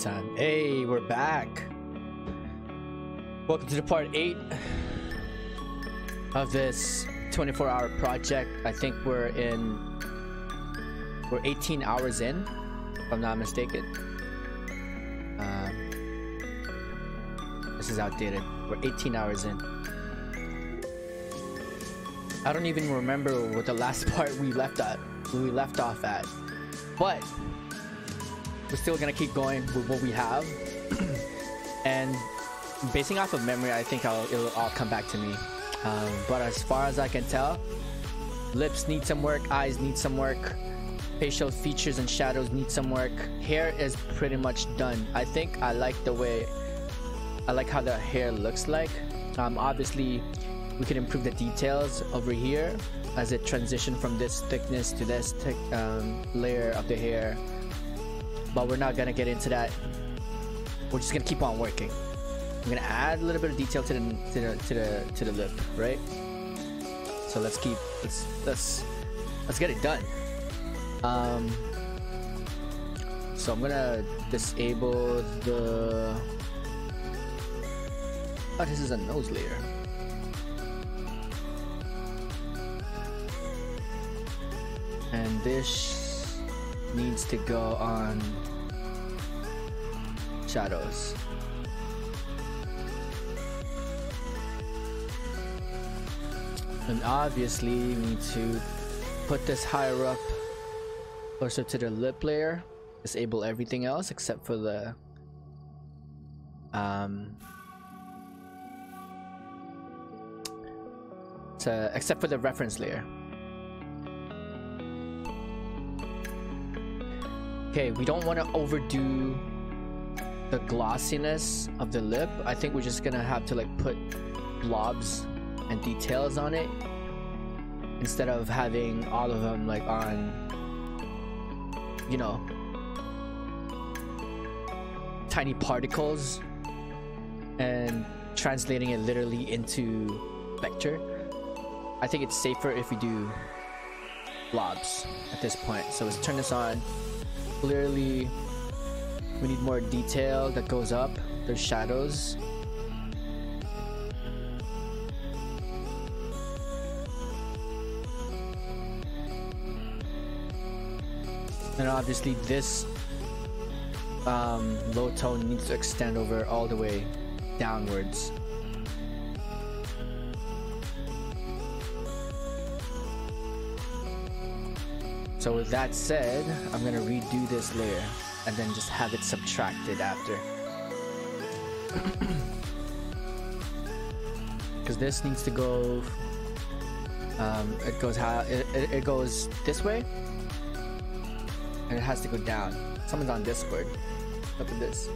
time. Hey, we're back. Welcome to the part 8 of this 24-hour project. I think we're 18 hours in, if I'm not mistaken. This is outdated. We're 18 hours in. I don't even remember what the last part we left off at, but we're still gonna keep going with what we have. And basing off of memory, I think it'll all come back to me. But as far as I can tell, lips need some work, eyes need some work, facial features and shadows need some work. Hair is pretty much done. I think I like how the hair looks like. Obviously we can improve the details over here as it transitions from this thickness to this thick layer of the hair, but we're not gonna get into that. We're just gonna keep on working. I'm gonna add a little bit of detail to the lip, right? So let's get it done. So I'm gonna disable the this is a nose layer. And this needs to go on shadows. And obviously we need to put this higher up, closer to the lip layer. Disable everything else except for the except for the reference layer. Okay, we don't want to overdo the glossiness of the lip. I think we're just gonna have to like put blobs and details on it instead of having all of them like on, you know, tiny particles and translating it literally into vector. I think it's safer if we do blobs at this point. So let's turn this on. Clearly we need more detail that goes up. There's shadows. And obviously this low tone needs to extend over all the way downwards. So with that said, I'm gonna redo this layer and then just have it subtracted after. Because this needs to go, it goes this way, and it has to go down. Someone's on Discord. Look at this.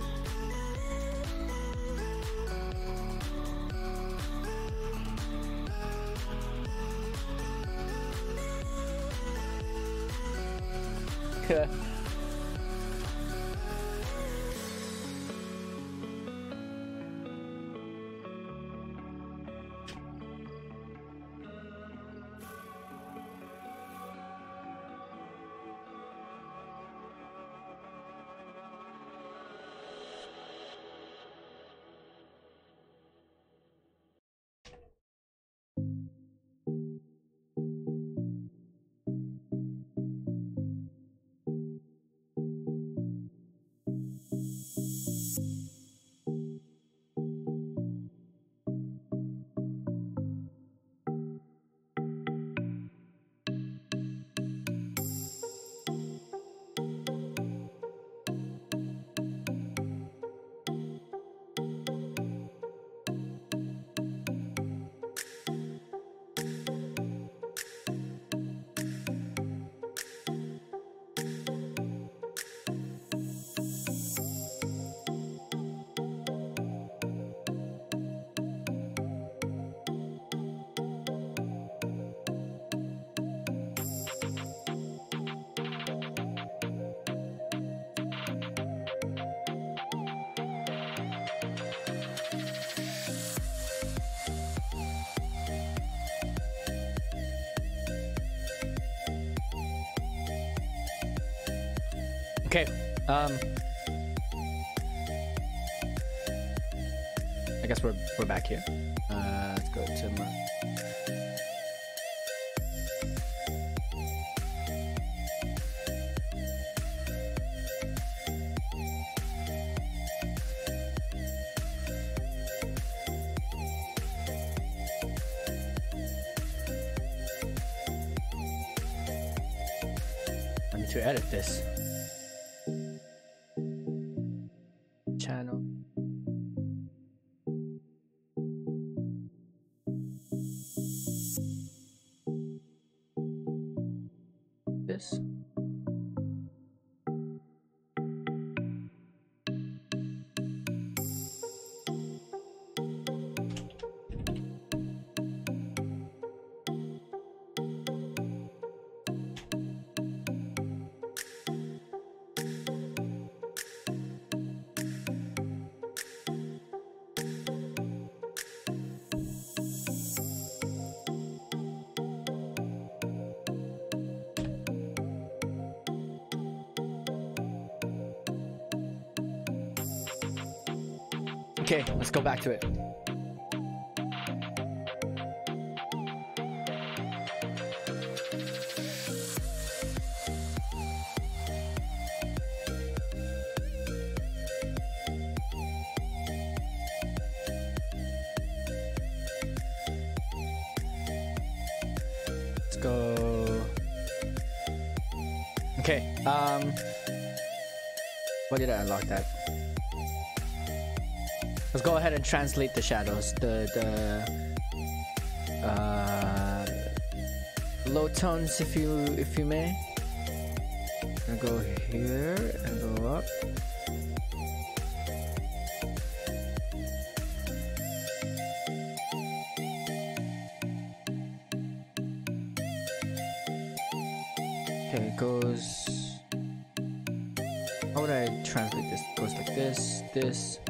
Okay, I guess we're back here. Let's go to my... I need to edit this channel. This. Okay, let's go back to it. Let's go. Okay, why did I unlock that? Let's go ahead and translate the shadows. The low tones, if you may. I'm gonna go here and go up. Okay, it goes. How would I translate this? It goes like this, this.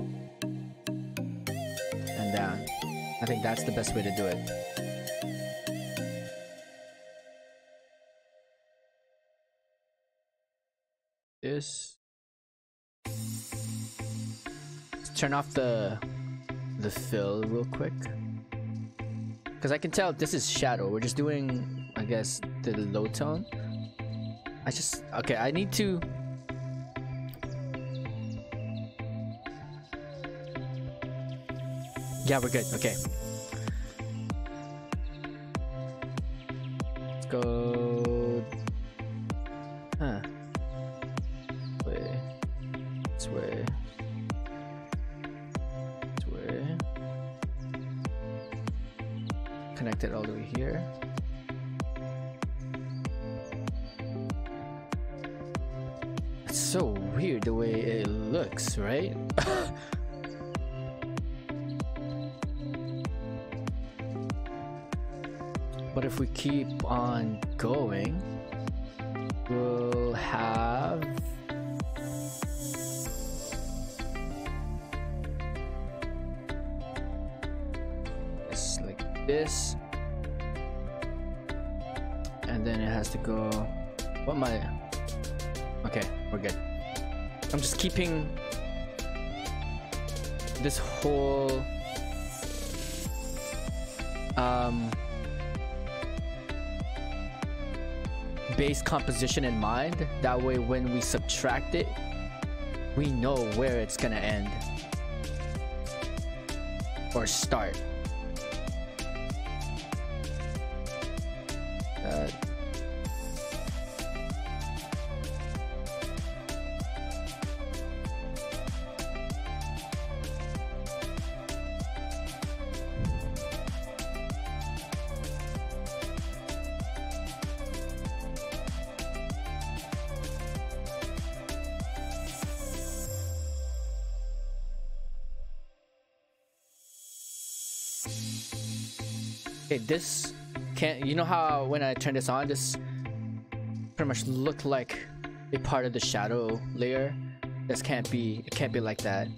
Down. I think that's the best way to do it. This. Let's turn off the fill real quick, because I can tell this is shadow. We're just doing, I guess, the low tone. Okay, I need to. Yeah, we're good. Okay. Let's go. Huh. This way. This way. Connect it all the way here. It's so weird the way it looks, right? But if we keep on going, we'll have it's like this, and then it has to go. What am I? Okay, we're good. I'm just keeping this whole base composition in mind. That way when we subtract it, we know where it's gonna end or start. Okay, this can't, you know how when I turn this on, this pretty much looked like a part of the shadow layer. This can't be, it can't be like that.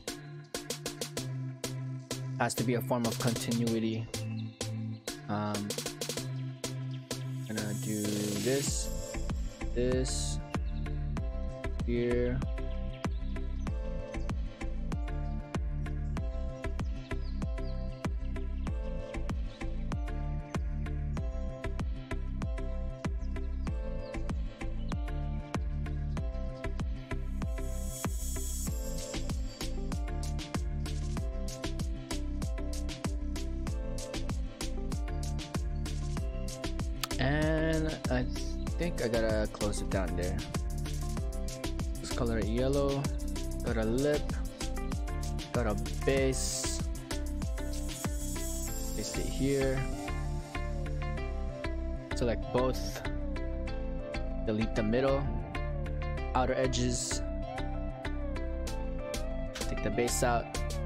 Has to be a form of continuity. I'm gonna do this here, I think I gotta close it down there. Let's color it yellow. Got a lip. Got a base. Paste it here. Select both. Delete the middle. Outer edges. Take the base out.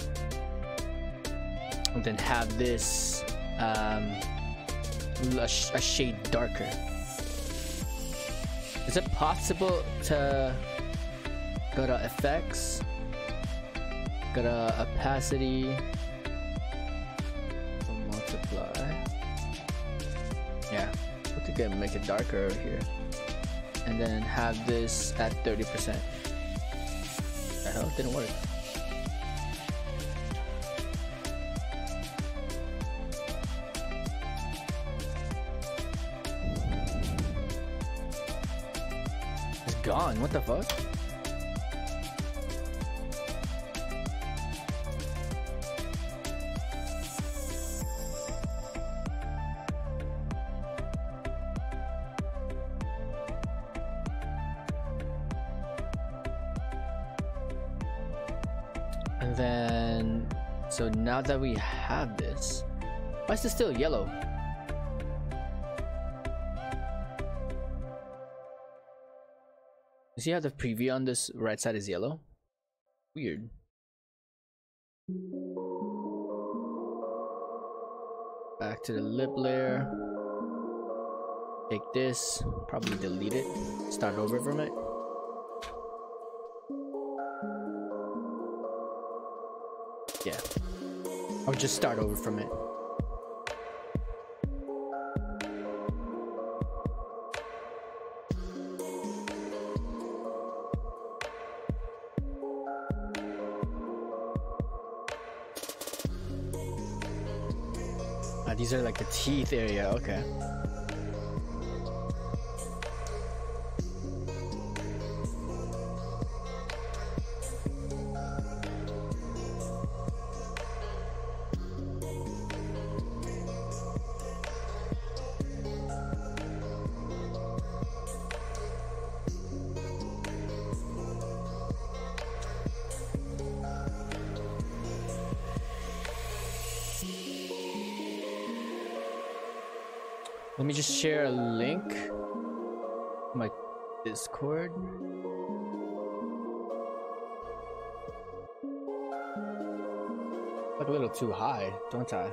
And then have this a shade darker. Is it possible to go to effects, go to opacity, multiply? Yeah, we could make it darker over here, and then have this at 30%. The hell, it didn't work. Gone. What the fuck? And then, so now that we have this, why is this still yellow? You see how the preview on this right side is yellow? Weird. Back to the lip layer. Take this, probably delete it, start over from it. Yeah, or just start over from it. These are like the teeth area, okay. Let me just share a link to my Discord. Like a little too high, don't I?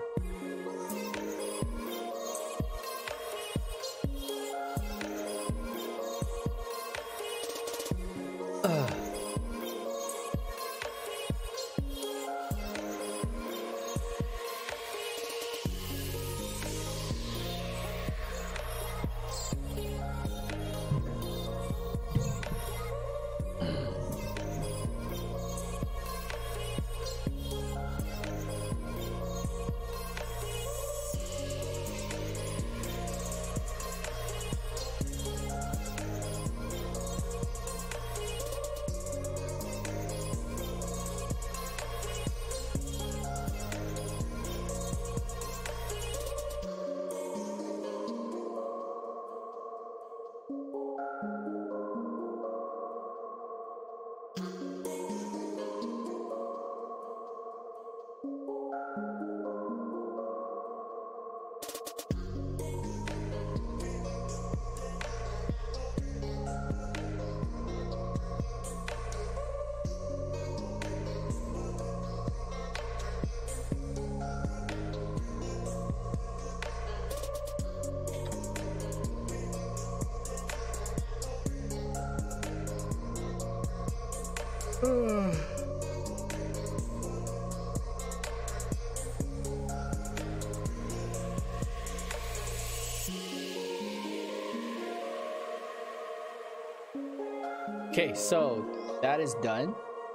Okay, so that is done.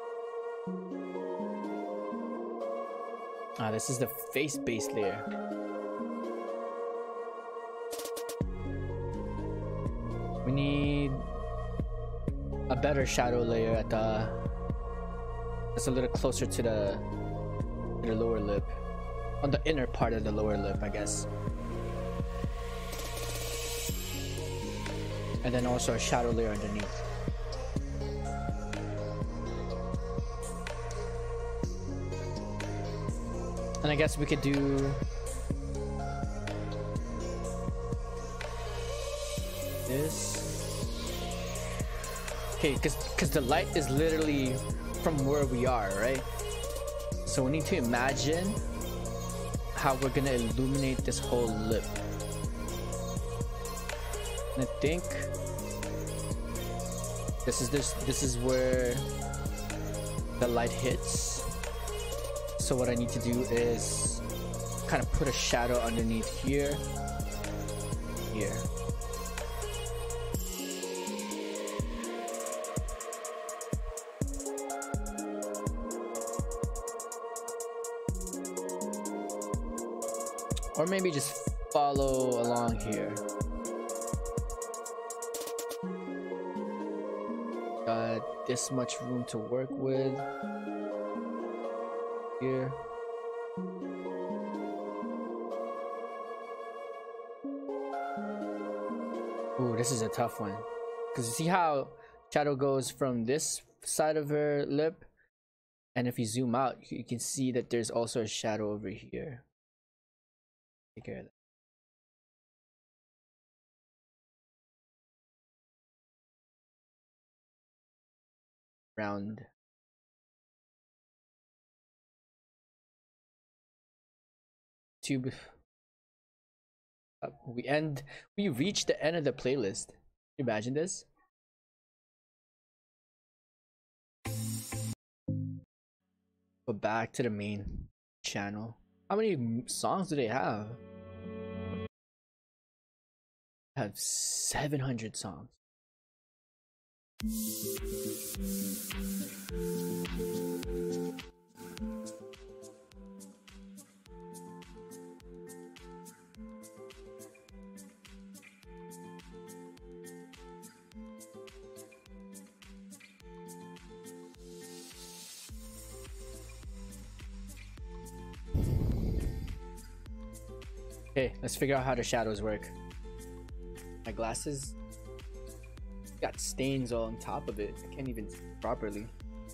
This is the face base layer. We need a better shadow layer at the that's a little closer to the lower lip, on the inner part of the lower lip, I guess. and then also a shadow layer underneath. And I guess we could do this. Okay, because the light is literally from where we are, right? So we need to imagine how we're gonna illuminate this whole lip. And I think this is where the light hits. So what I need to do is kind of put a shadow underneath here. Or maybe just follow along here. Got this much room to work with here. Ooh, this is a tough one. Because you see how shadow goes from this side of her lip, and if you zoom out, you can see that there's also a shadow over here. Take care of that. Round. Tube. We reached the end of the playlist. Can you imagine this? Go back to the main channel. How many songs do they have? I have 700 songs. Okay, let's figure out how the shadows work. My glasses got stains all on top of it. I can't even see properly.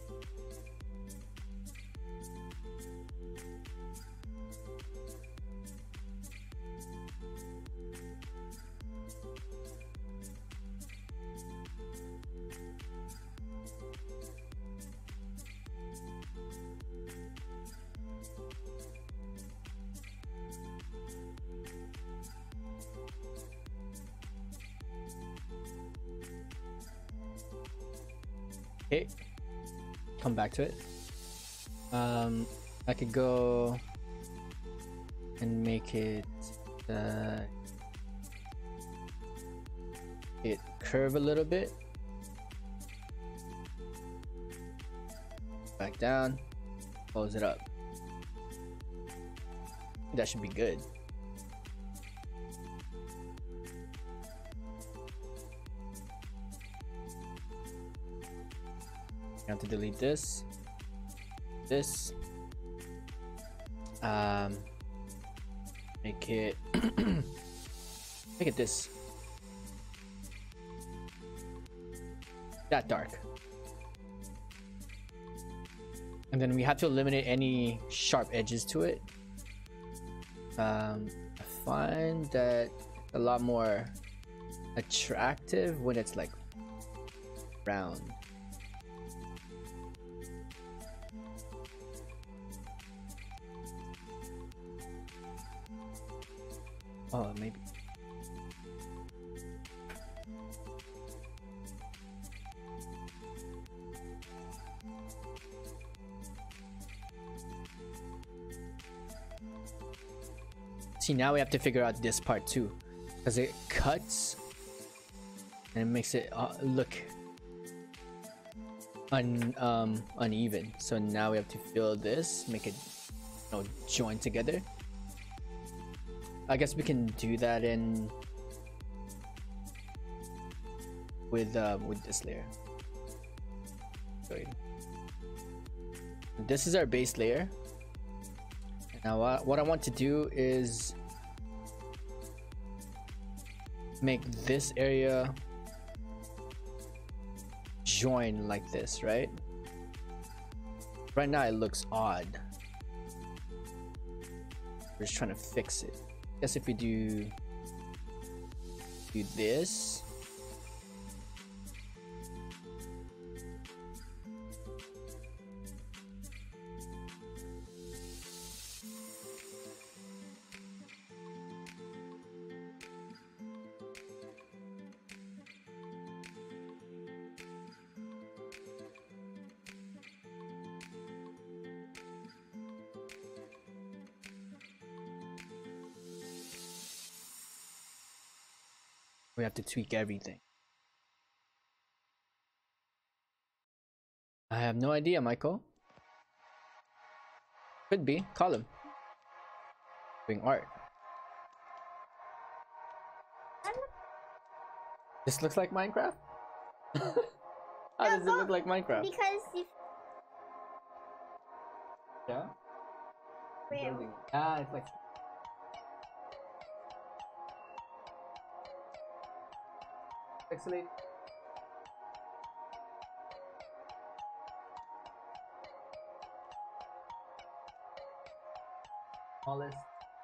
Okay, come back to it. I could go and make it curve a little bit, back down, close it up. That should be good. I have to delete this, make it make it this, that dark, and then we have to eliminate any sharp edges to it. I find that a lot more attractive when it's like round. Oh, maybe. See, now we have to figure out this part too, because it cuts and it makes it look uneven. So now we have to fill this, make it, you know, join together. I guess we can do that with this layer. This is our base layer. Now what I want to do is make this area join like this, right? Right now it looks odd. We're just trying to fix it. I guess if we do this. We have to tweak everything. I have no idea, Michael. Could be. Call him. Doing art. This looks like Minecraft? How does it look like Minecraft? Because if... Yeah? Where? Ah, it's like... Pixelate. Smallest.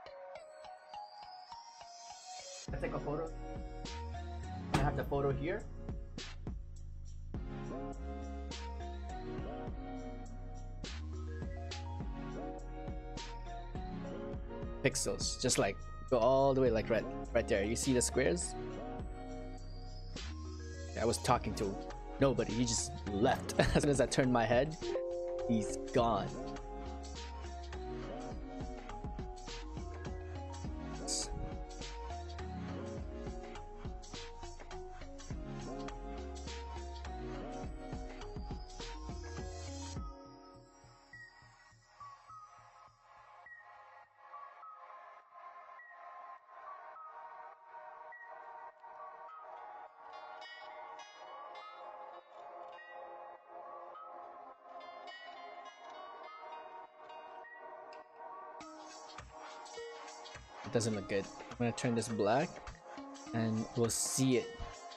Let's take a photo. I have the photo here. Pixels, just like go all the way like right there. You see the squares? I was talking to nobody. He just left. As soon as I turned my head, he's gone. It doesn't look good. I'm gonna turn this black and we'll see it.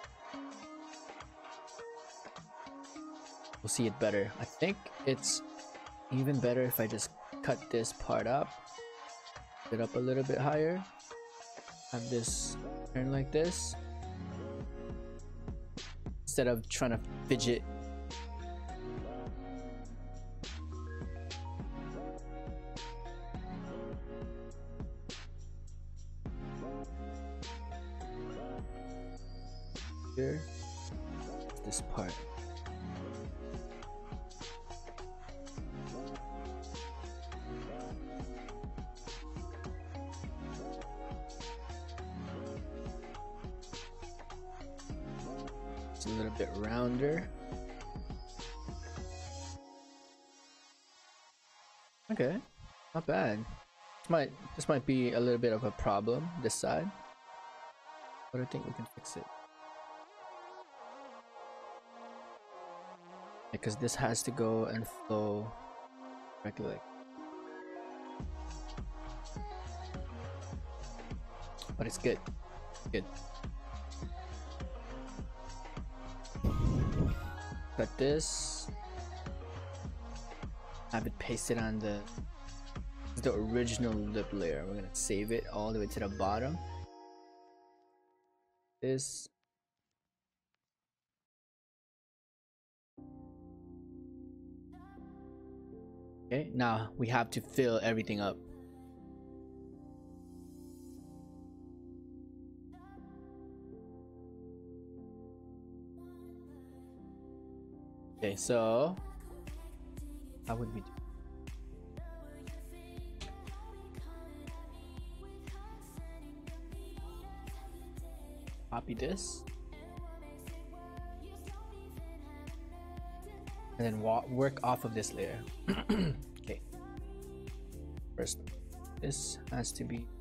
We'll see it better. I think it's even better if I just cut this part up, put it up a little bit higher, have this turn like this, instead of trying to fidget. Here, this part. It's a little bit rounder. Okay, not bad. This might be a little bit of a problem this side, but I think we can fix it. Because this has to go and flow correctly. But it's good. Good. Cut this. Have it pasted on the original lip layer. We're gonna save it all the way to the bottom. This. Okay, now we have to fill everything up. Okay, so how would we do? Copy this. And then work off of this layer. Okay. First, this has to be.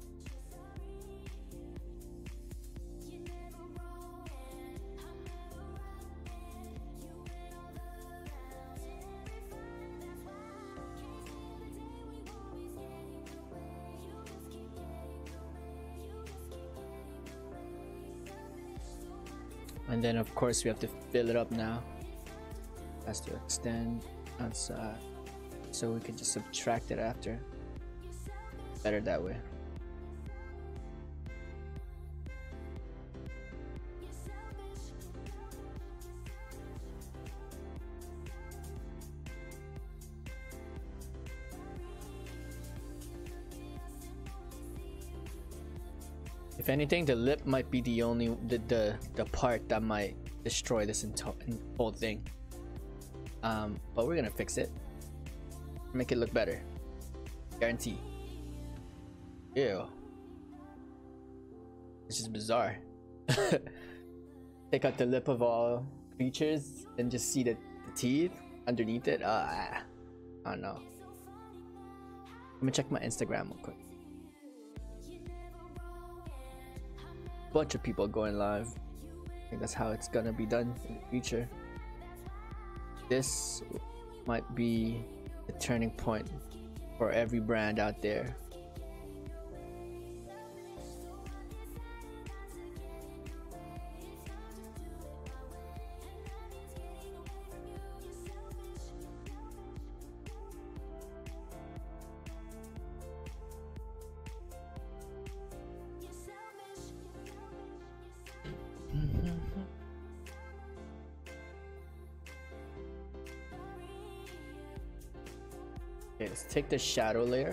And then of course we have to fill it up now. has to extend outside, so we can just subtract it after. Better that way. If anything, the lip might be the only the part that might destroy this whole thing. But we're gonna fix it. Make it look better. Guarantee. Ew. This is bizarre. Take out the lip of all creatures and just see the teeth underneath it. I don't know. Let me check my Instagram real quick. Bunch of people going live. I think that's how it's gonna be done in the future. This might be the turning point for every brand out there. Okay, let's take the shadow layer,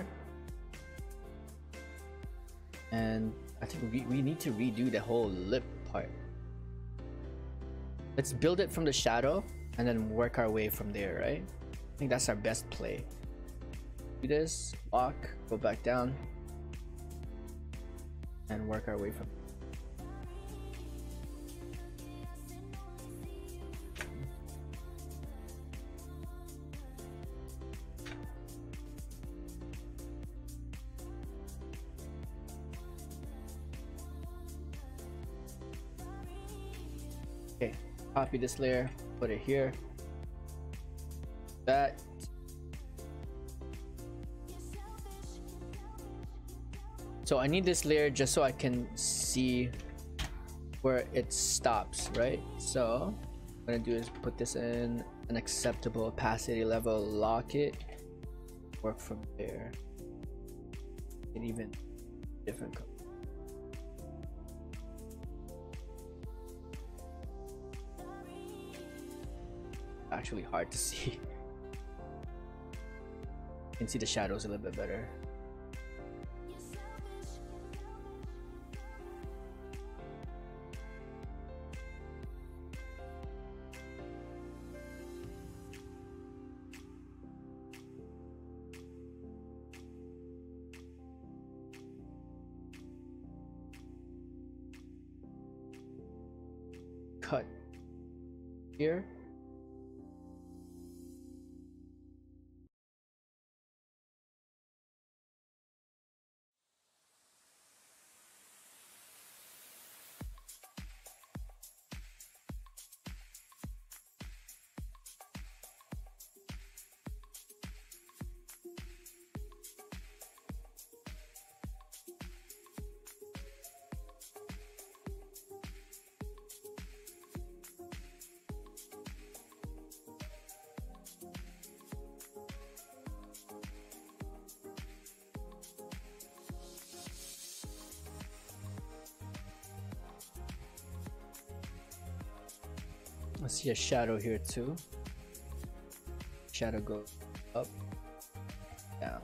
and I think we need to redo the whole lip part. Let's build it from the shadow and then work our way from there, right? I think that's our best play. Do this, walk, go back down, and work our way from. Okay, copy this layer, put it here. That. So I need this layer just so I can see where it stops, right? So what I'm gonna do is put this in an acceptable opacity level, lock it, work from there. And even different color. Actually hard to see. You can see the shadows a little bit better. Cut here. I see a shadow here too. Shadow goes up, down.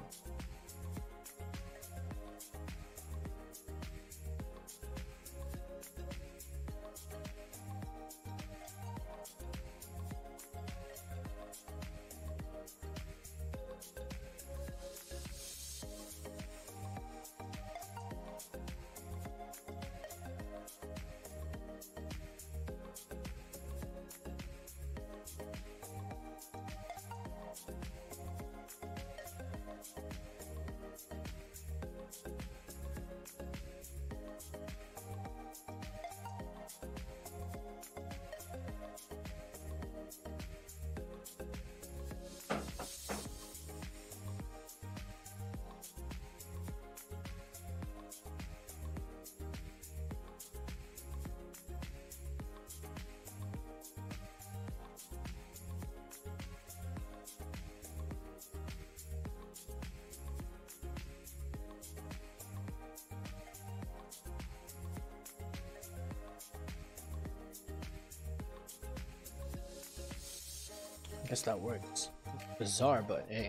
Guess that works. Bizarre, but hey.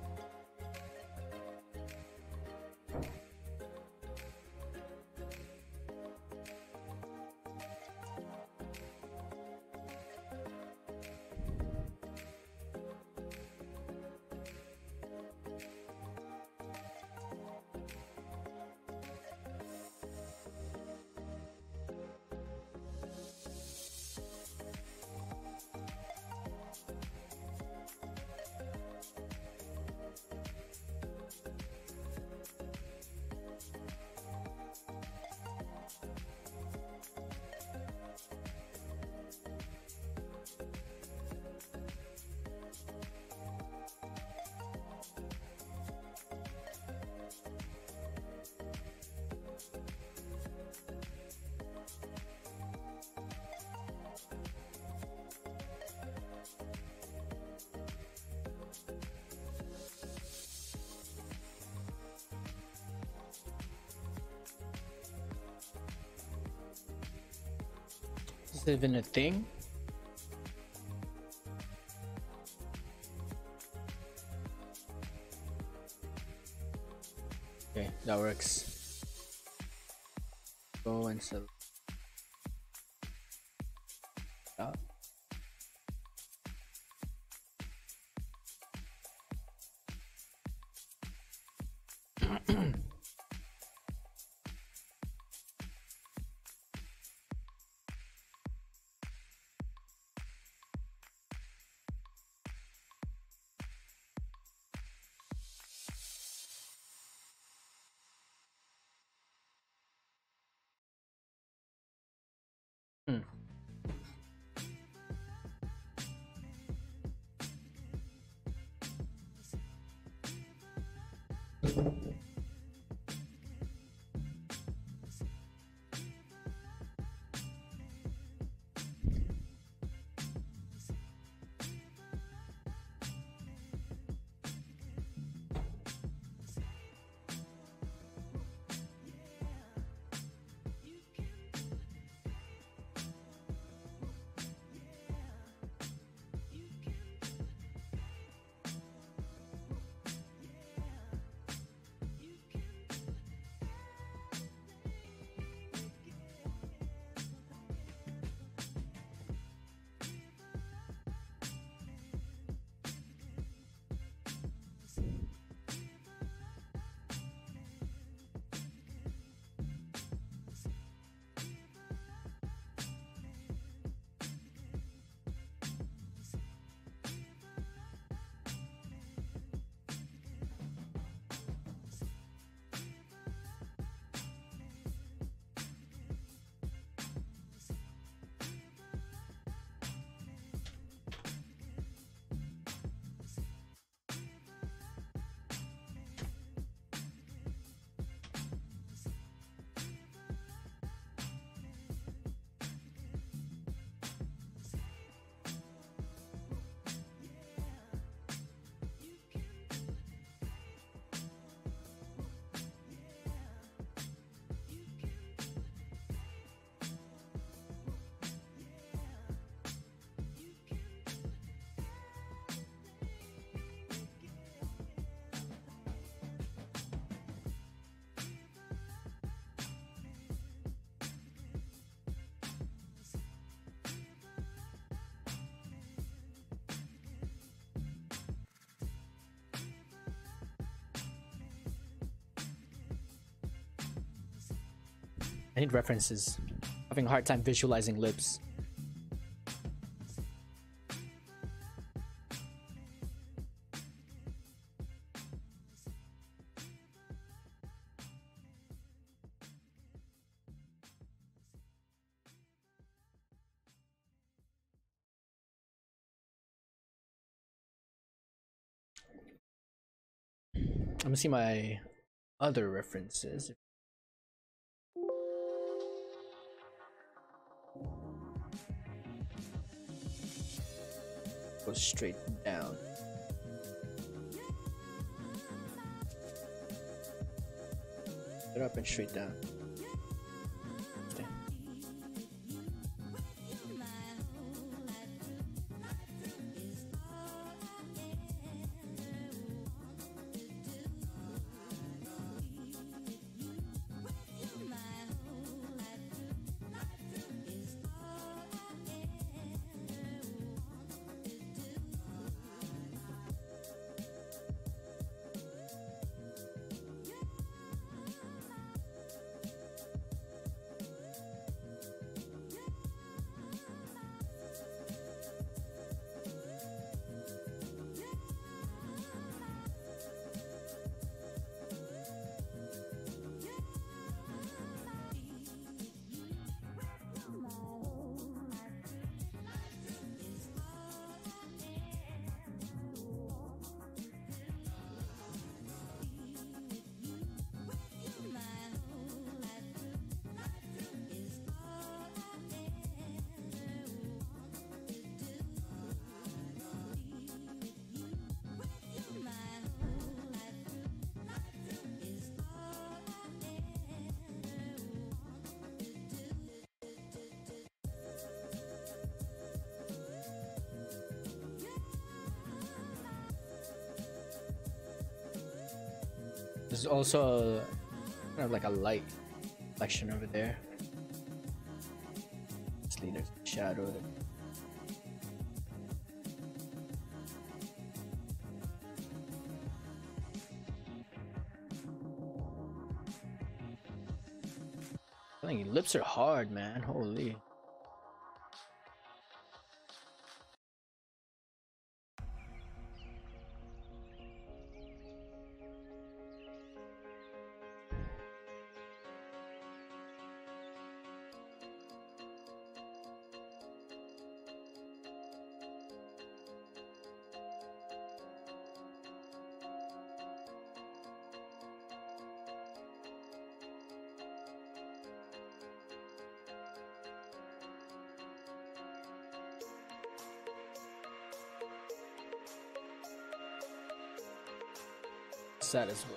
Is it even a thing? Okay, that works. Go and select. I need references. Having a hard time visualizing lips. I'm gonna see my other references. Go straight down. Get up and straight down. Okay. There's also kind of like a light reflection over there. There's shadow. I think your lips are hard, man. Holy. Sad as well.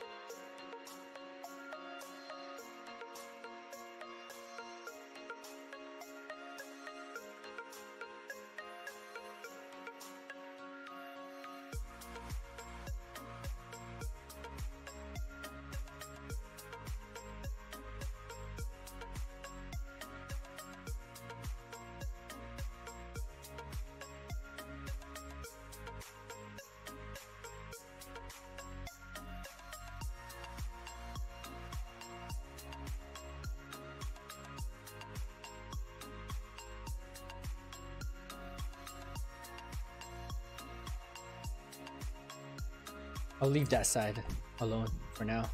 I'll leave that side alone for now.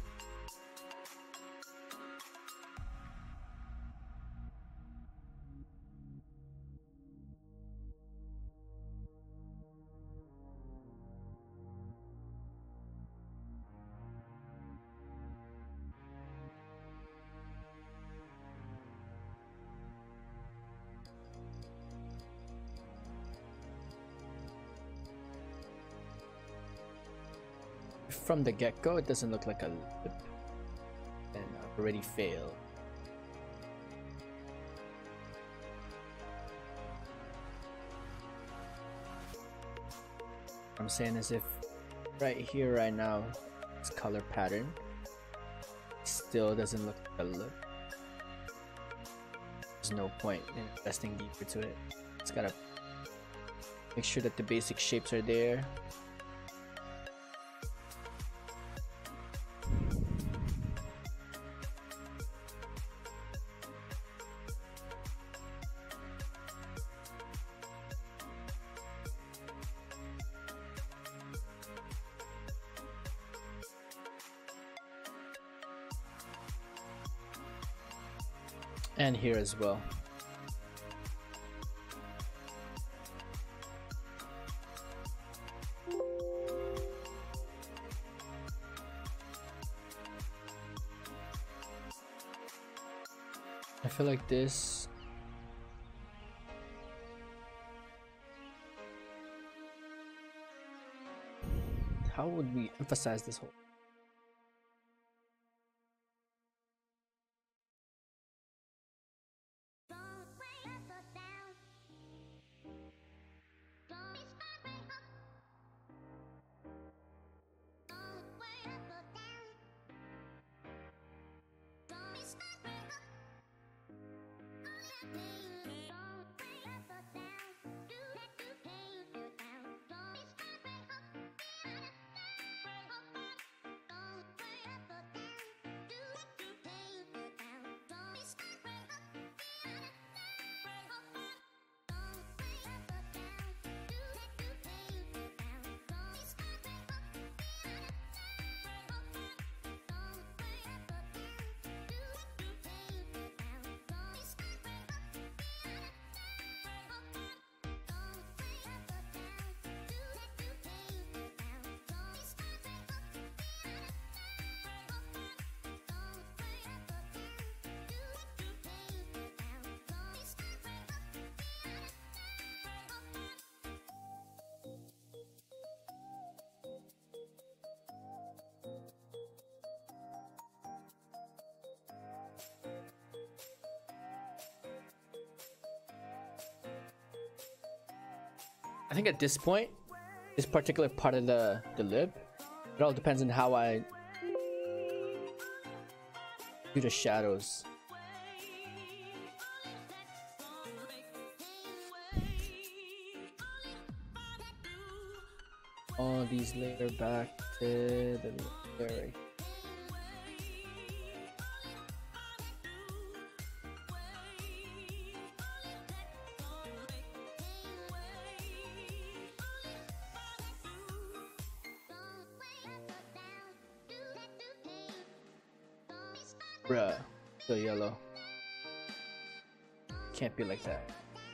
From the get-go, it doesn't look like a lip, and I've already failed. What I'm saying is, if right here, right now, this color pattern still doesn't look like a lip, there's no point in investing deeper to it. It's gotta make sure that the basic shapes are there. And here as well. I feel like this how would we emphasize this whole I think at this point, this particular part of the lip, it all depends on how I Do the shadows. All these layer back to the layer right. Bruh, the yellow. Can't be like that.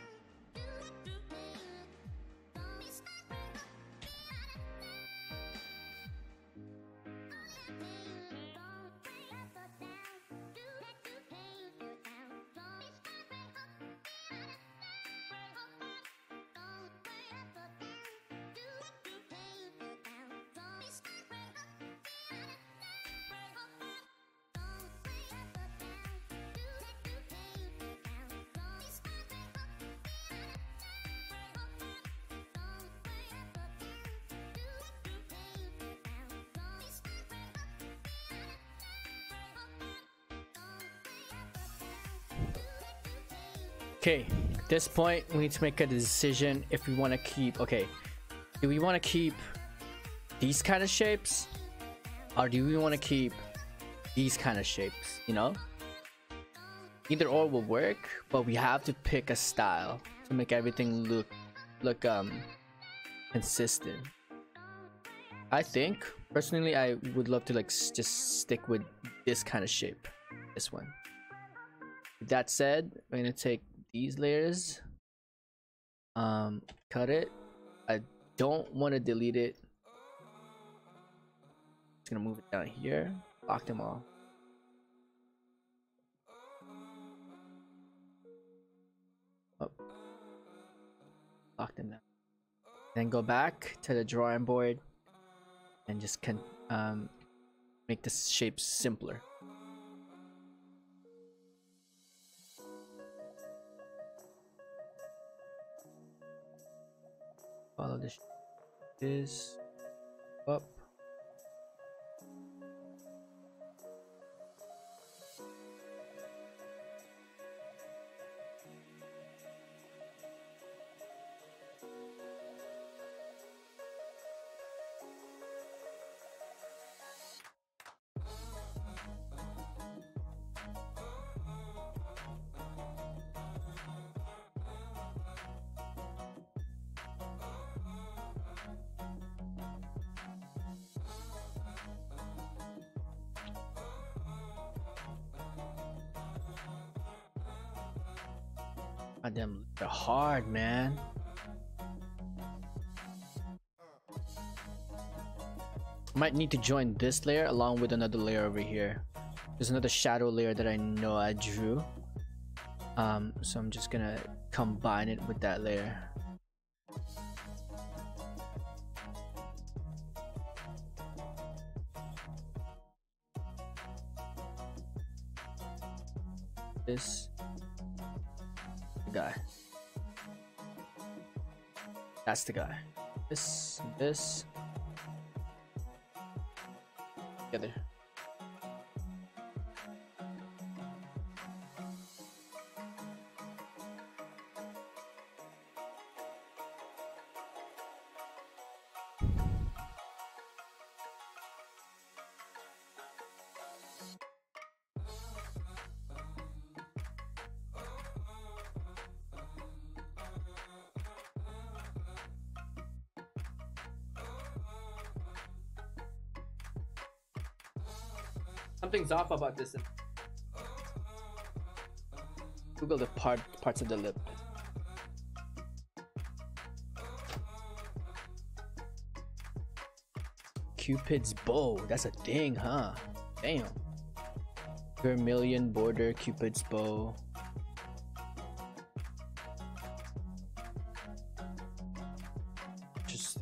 Okay, at this point we need to make a decision if we want to keep, okay, do we want to keep these kind of shapes or do we want to keep these kind of shapes, you know? Either or will work, but we have to pick a style to make everything look consistent. I think personally I would love to like just stick with this kind of shape, this one. With that said, I'm gonna take these layers, cut it. I don't want to delete it. Just gonna move it down here, lock them all. Oh. Lock them down. Then go back to the drawing board and just make the shapes simpler. Follow this up. Them they're hard, man. Might need to join this layer along with another layer over here. There's another shadow layer that I know I drew. So I'm just gonna combine it with that layer. This guy. That's the guy. This together. Something's off about this. Google the parts of the lip. Cupid's bow. That's a thing, huh? Damn. Vermilion border Cupid's bow. Just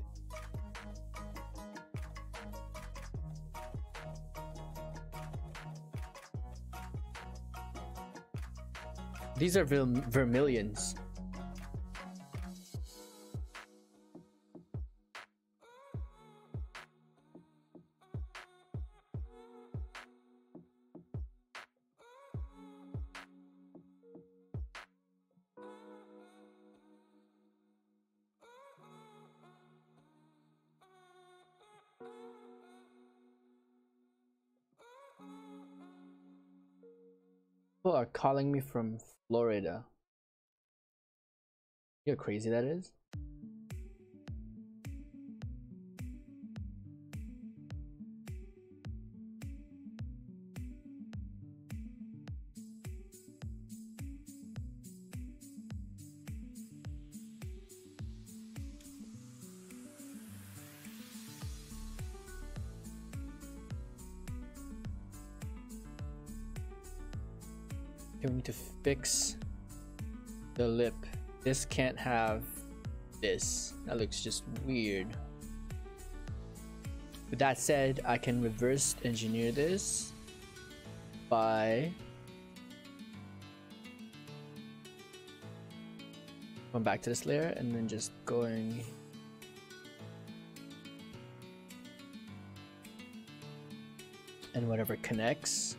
these are vermilions. People are calling me from Florida. You know how crazy that is? We need to fix the lip. This can't have this. That looks just weird. With that said, I can reverse engineer this by going back to this layer and then just going and whatever connects.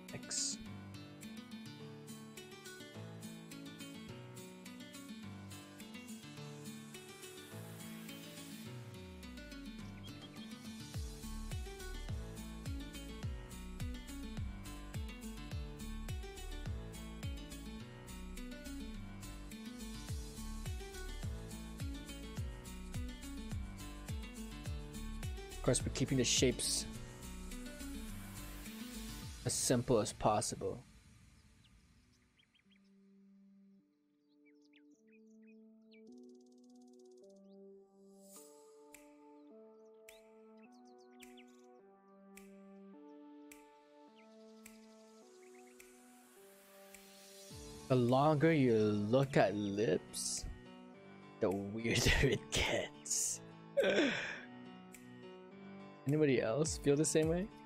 Of course, we're keeping the shapes as simple as possible. The longer you look at lips, the weirder it gets. Anybody else feel the same way?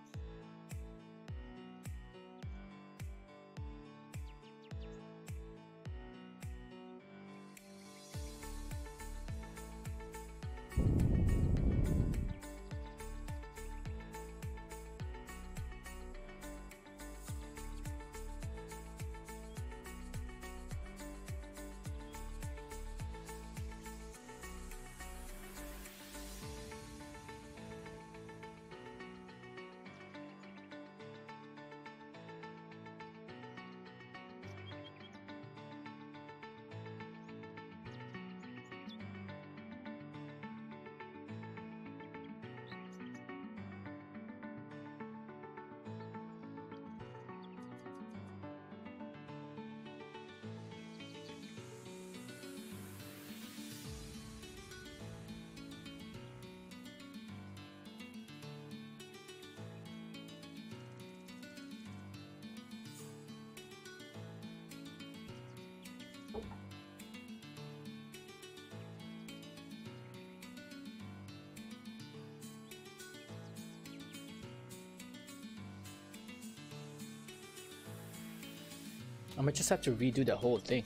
I might just have to redo the whole thing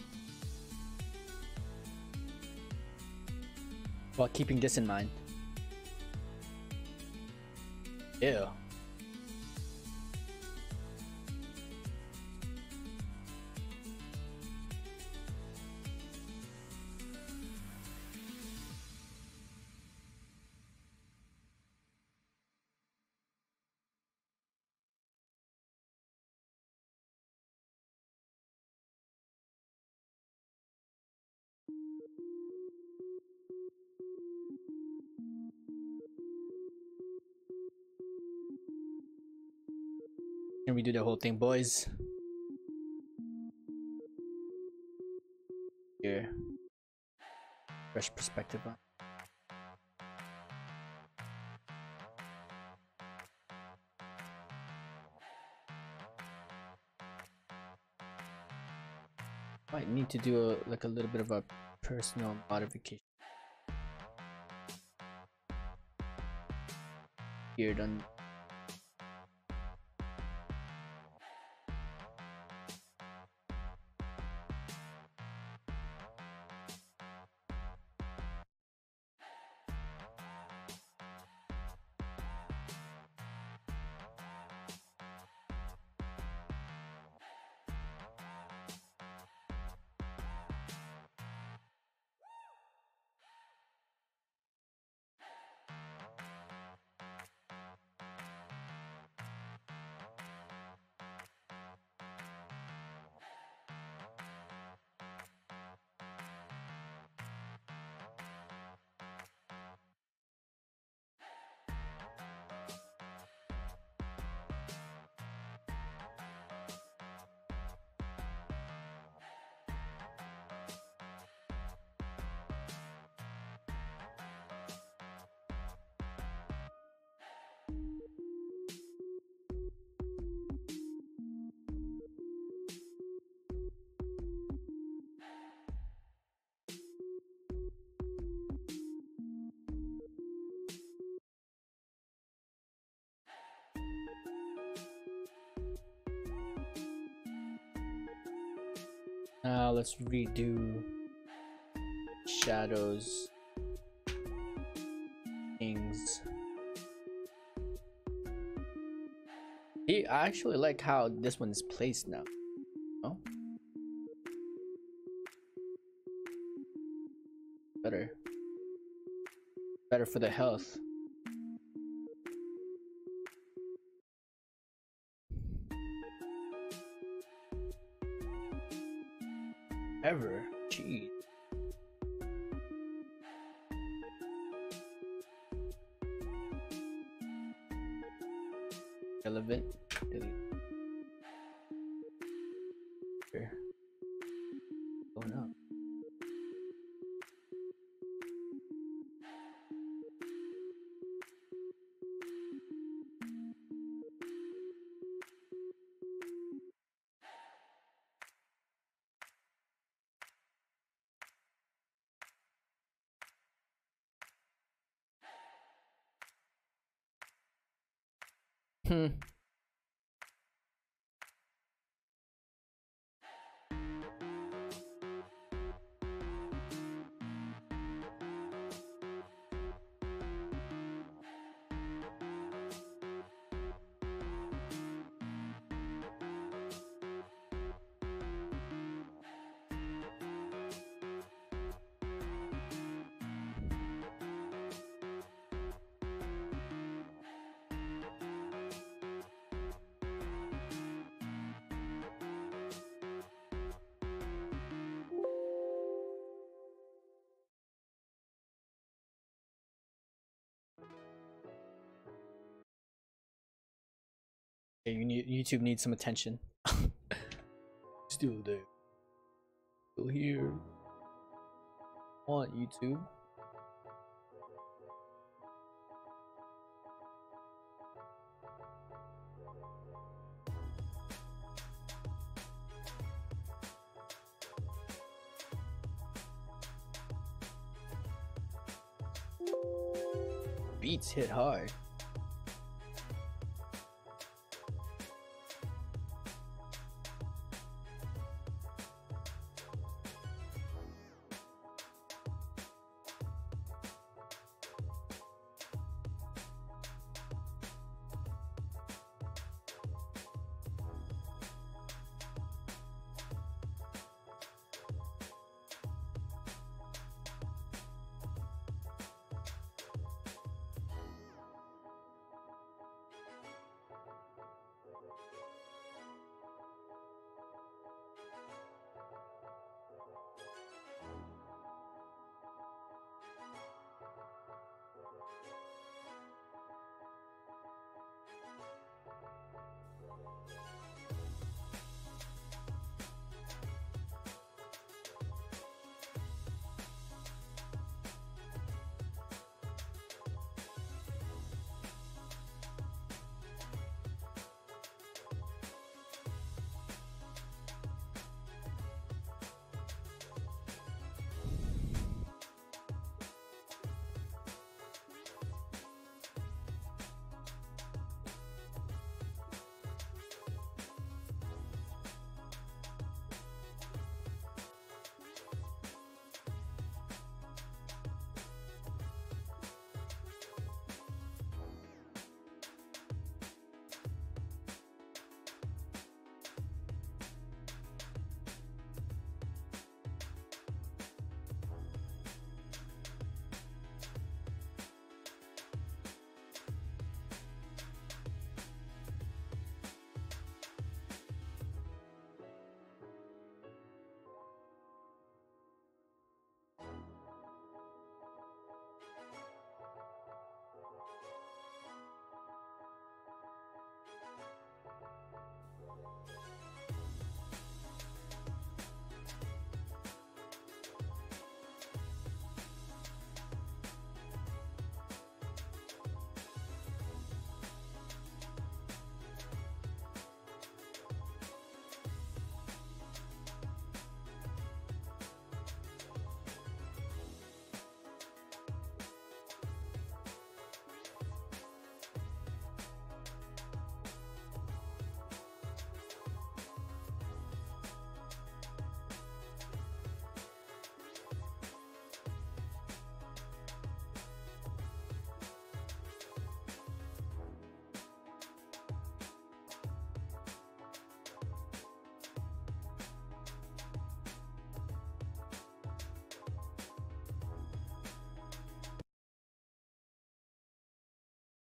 while keeping this in mind. Ew. Can we do the whole thing, boys? Here. Fresh perspective on. Might need to do like a little bit of a personal modification here done. Now let's redo shadows, things. I actually like how this one is placed now. Oh, better for the health. Ever, jeez. Relevant. Here. Going up. Hmm. Okay, YouTube needs some attention. Still there. Still here. Want YouTube? Beats hit hard.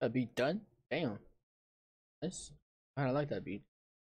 A beat done? Damn. Nice. I like that beat.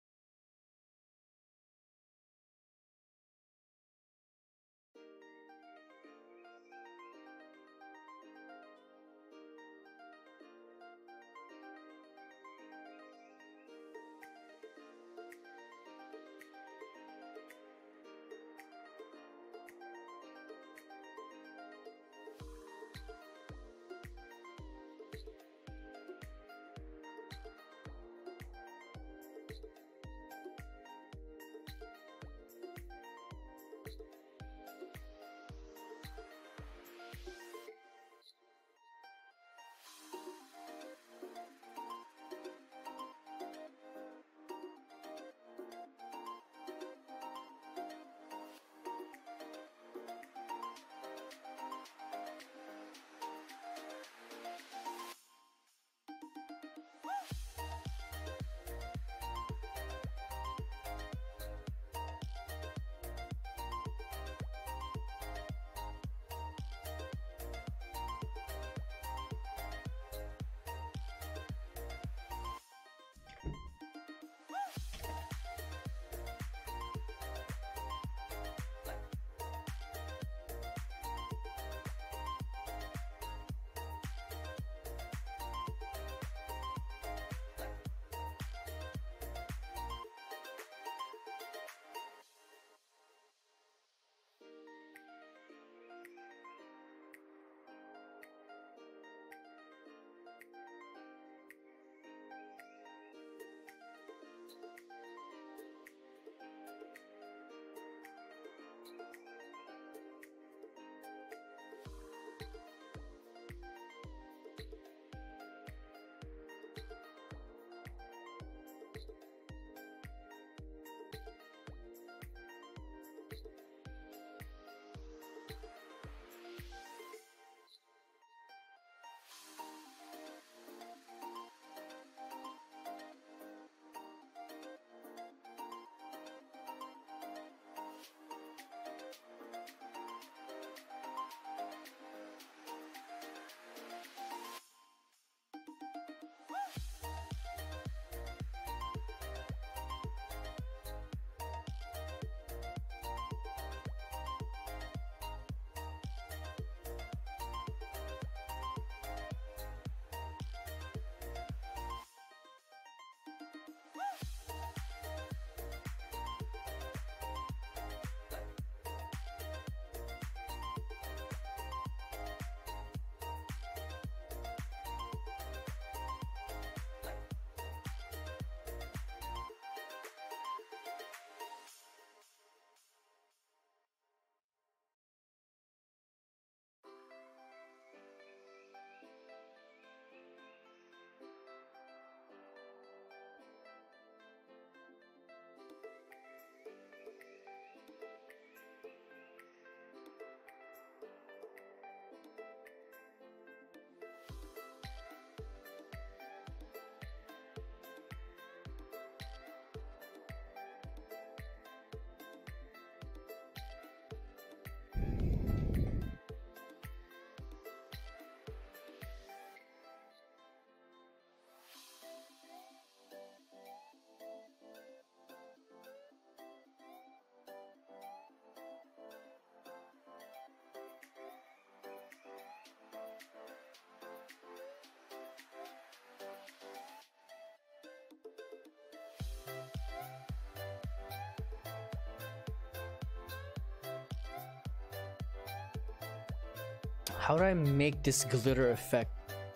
How do I make this glitter effect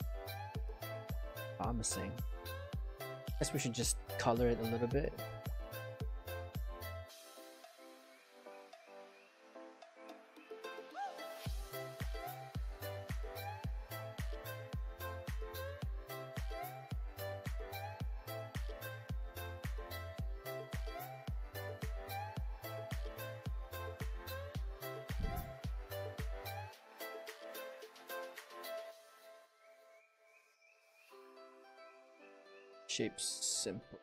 promising? I guess we should just color it a little bit. Shape's simple.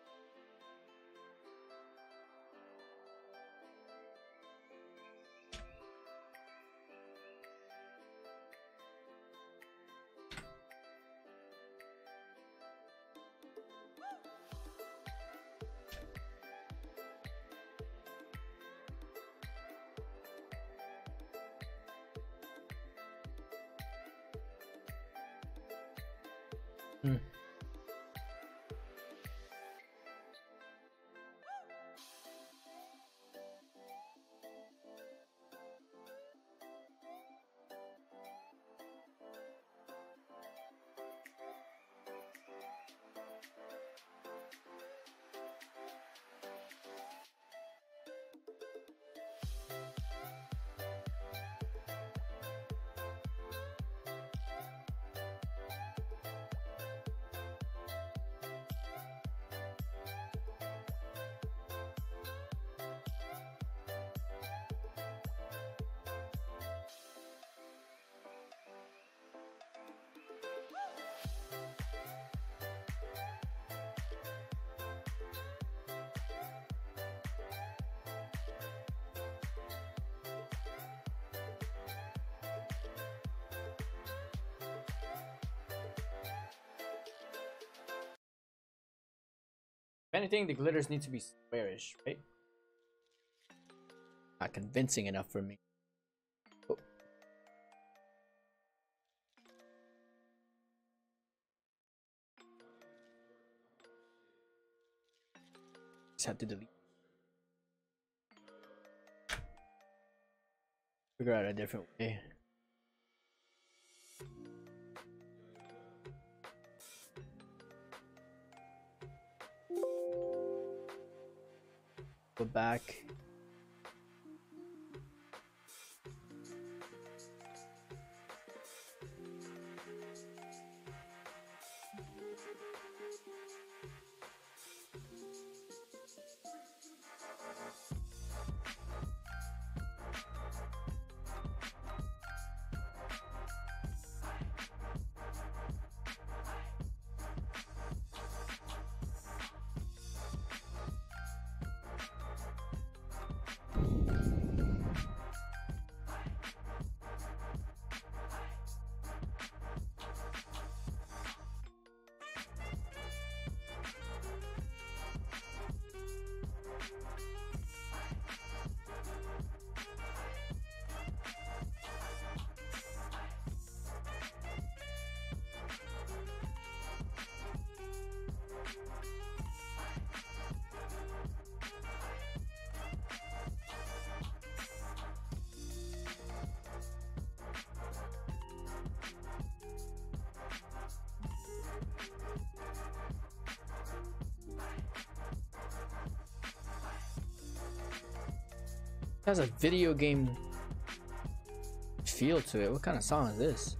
Mm. If anything, the glitters need to be squarish, right? Not convincing enough for me. Oh. Just have to delete. Figure out a different way. Go back. It has a video game feel to it. What kind of song is this?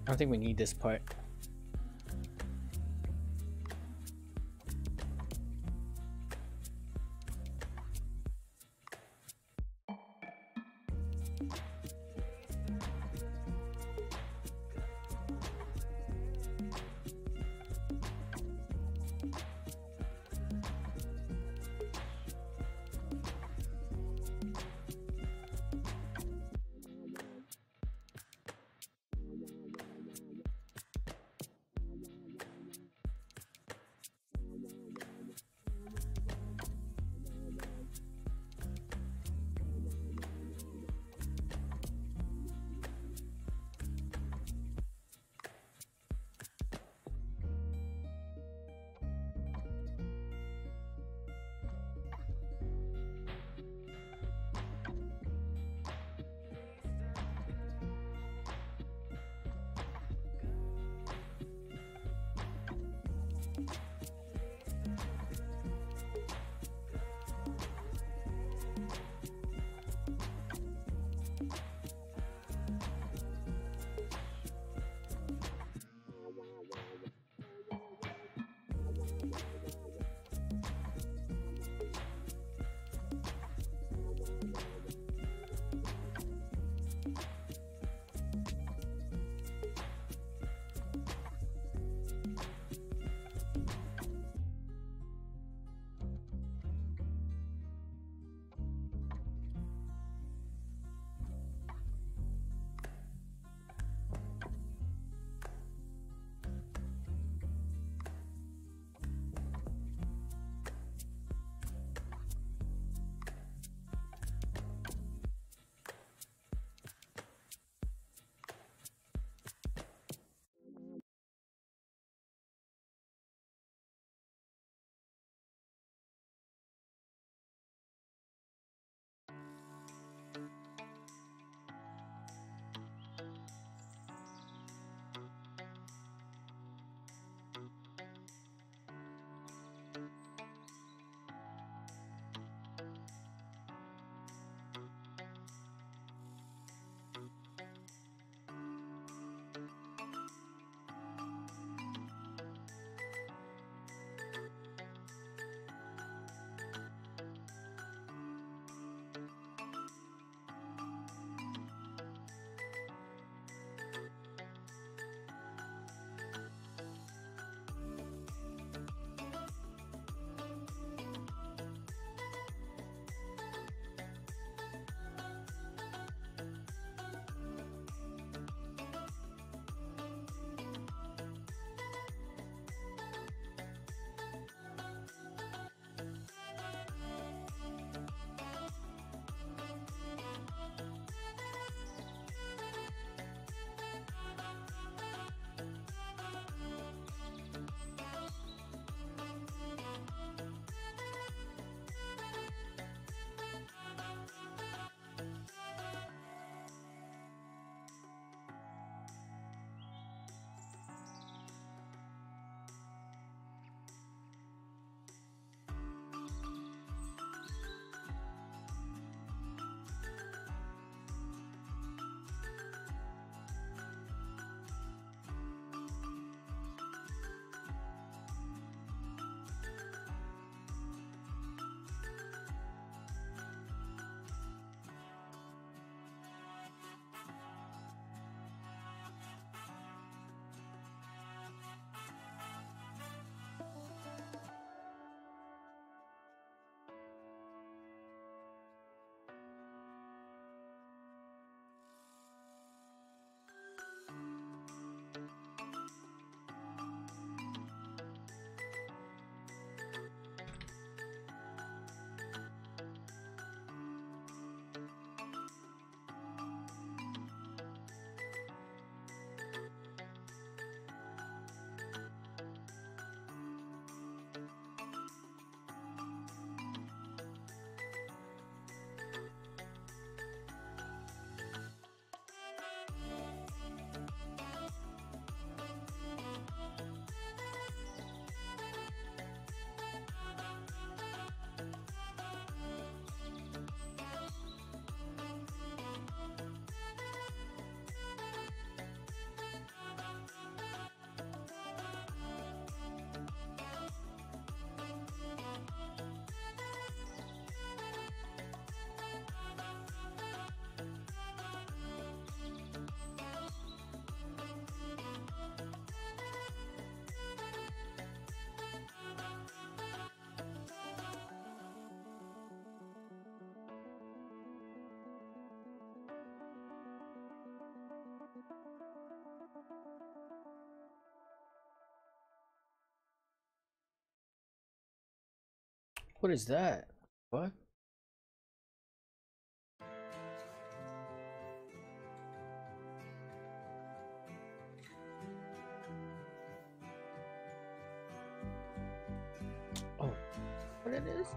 I don't think we need this part. What is that? What? Oh, what it is?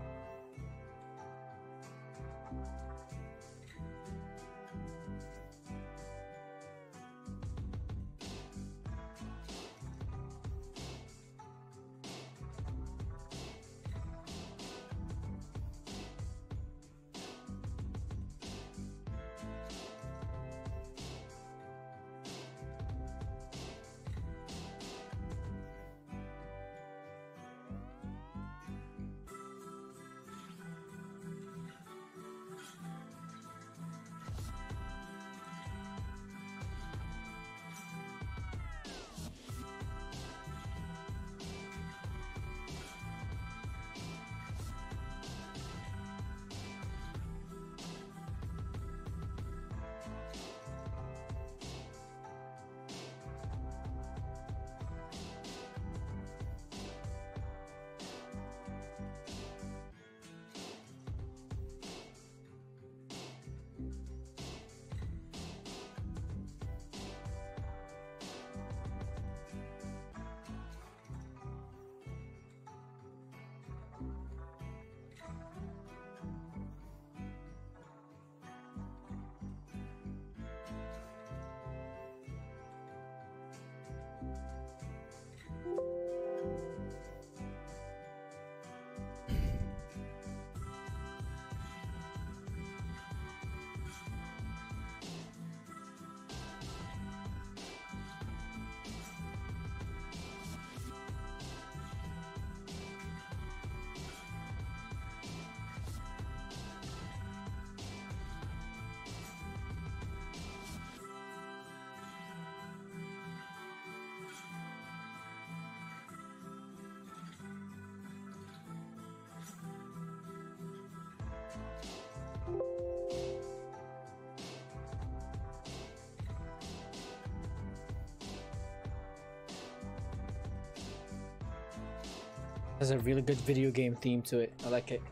Has a really good video game theme to it. I like it.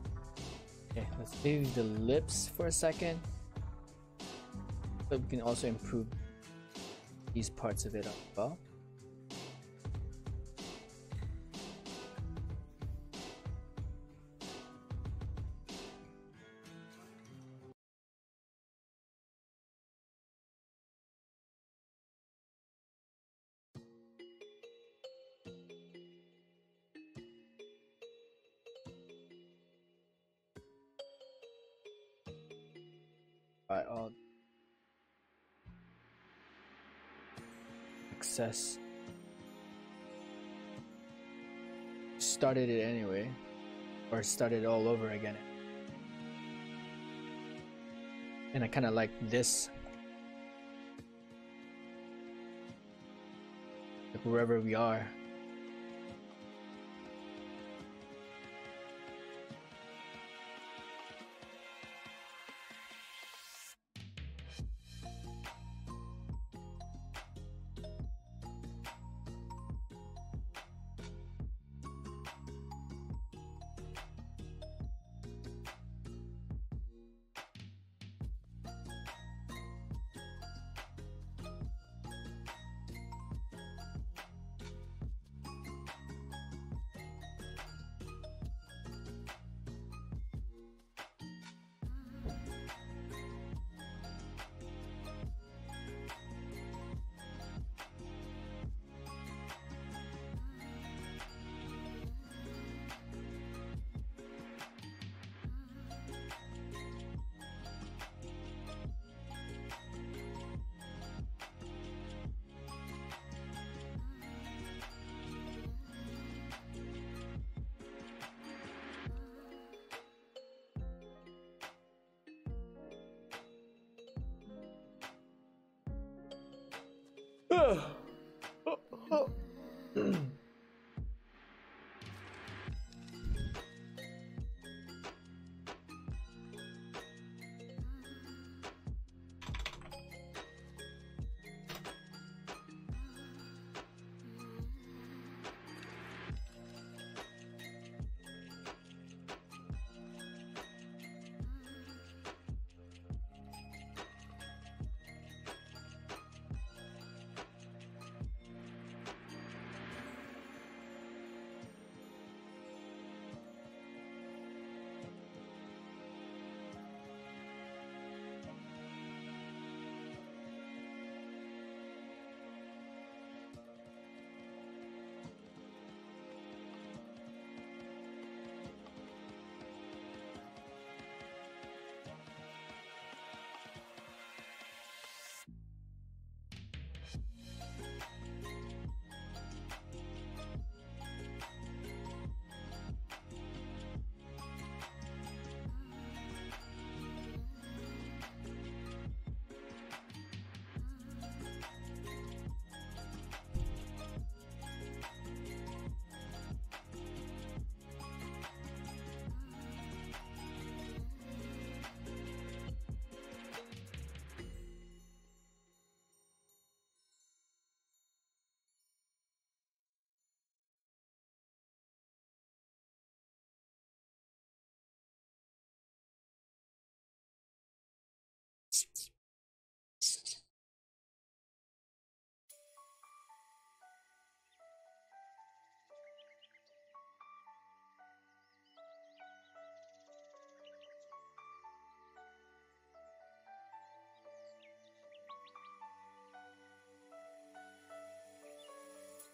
Okay, let's leave the lips for a second. But we can also improve these parts of it as well. Alright, all excess. Started it anyway, or started all over again. And I kind of like this, like wherever we are.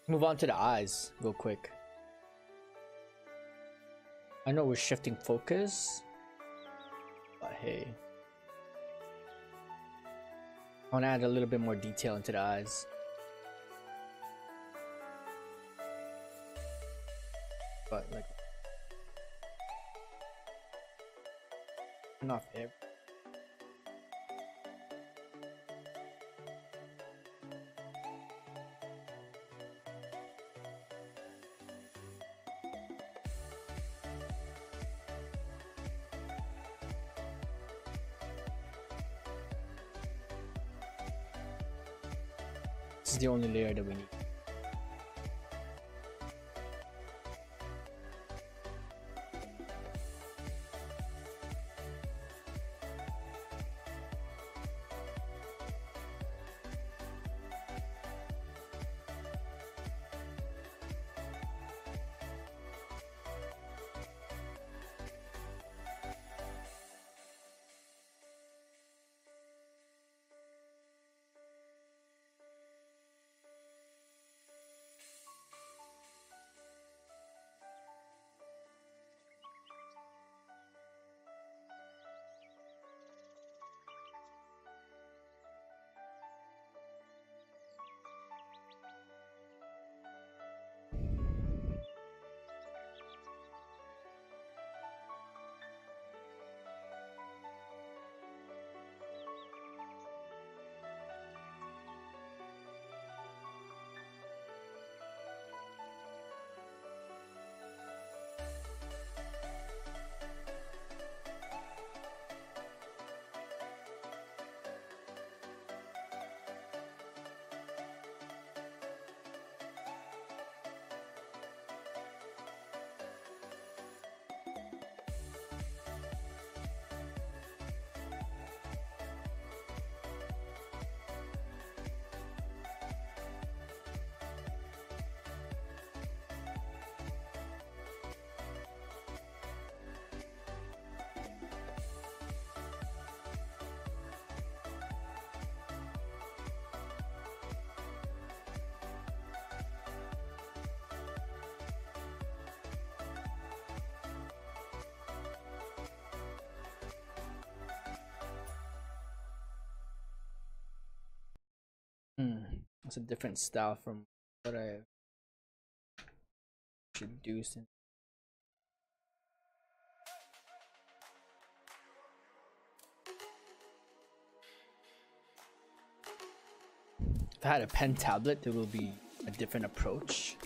Move on to the eyes real quick. I know we're shifting focus, but hey, I want to add a little bit more detail into the eyes. But like, enough here. This is the only layer that we need. It's a different style from what I introduced. If I had a pen tablet, there will be a different approach.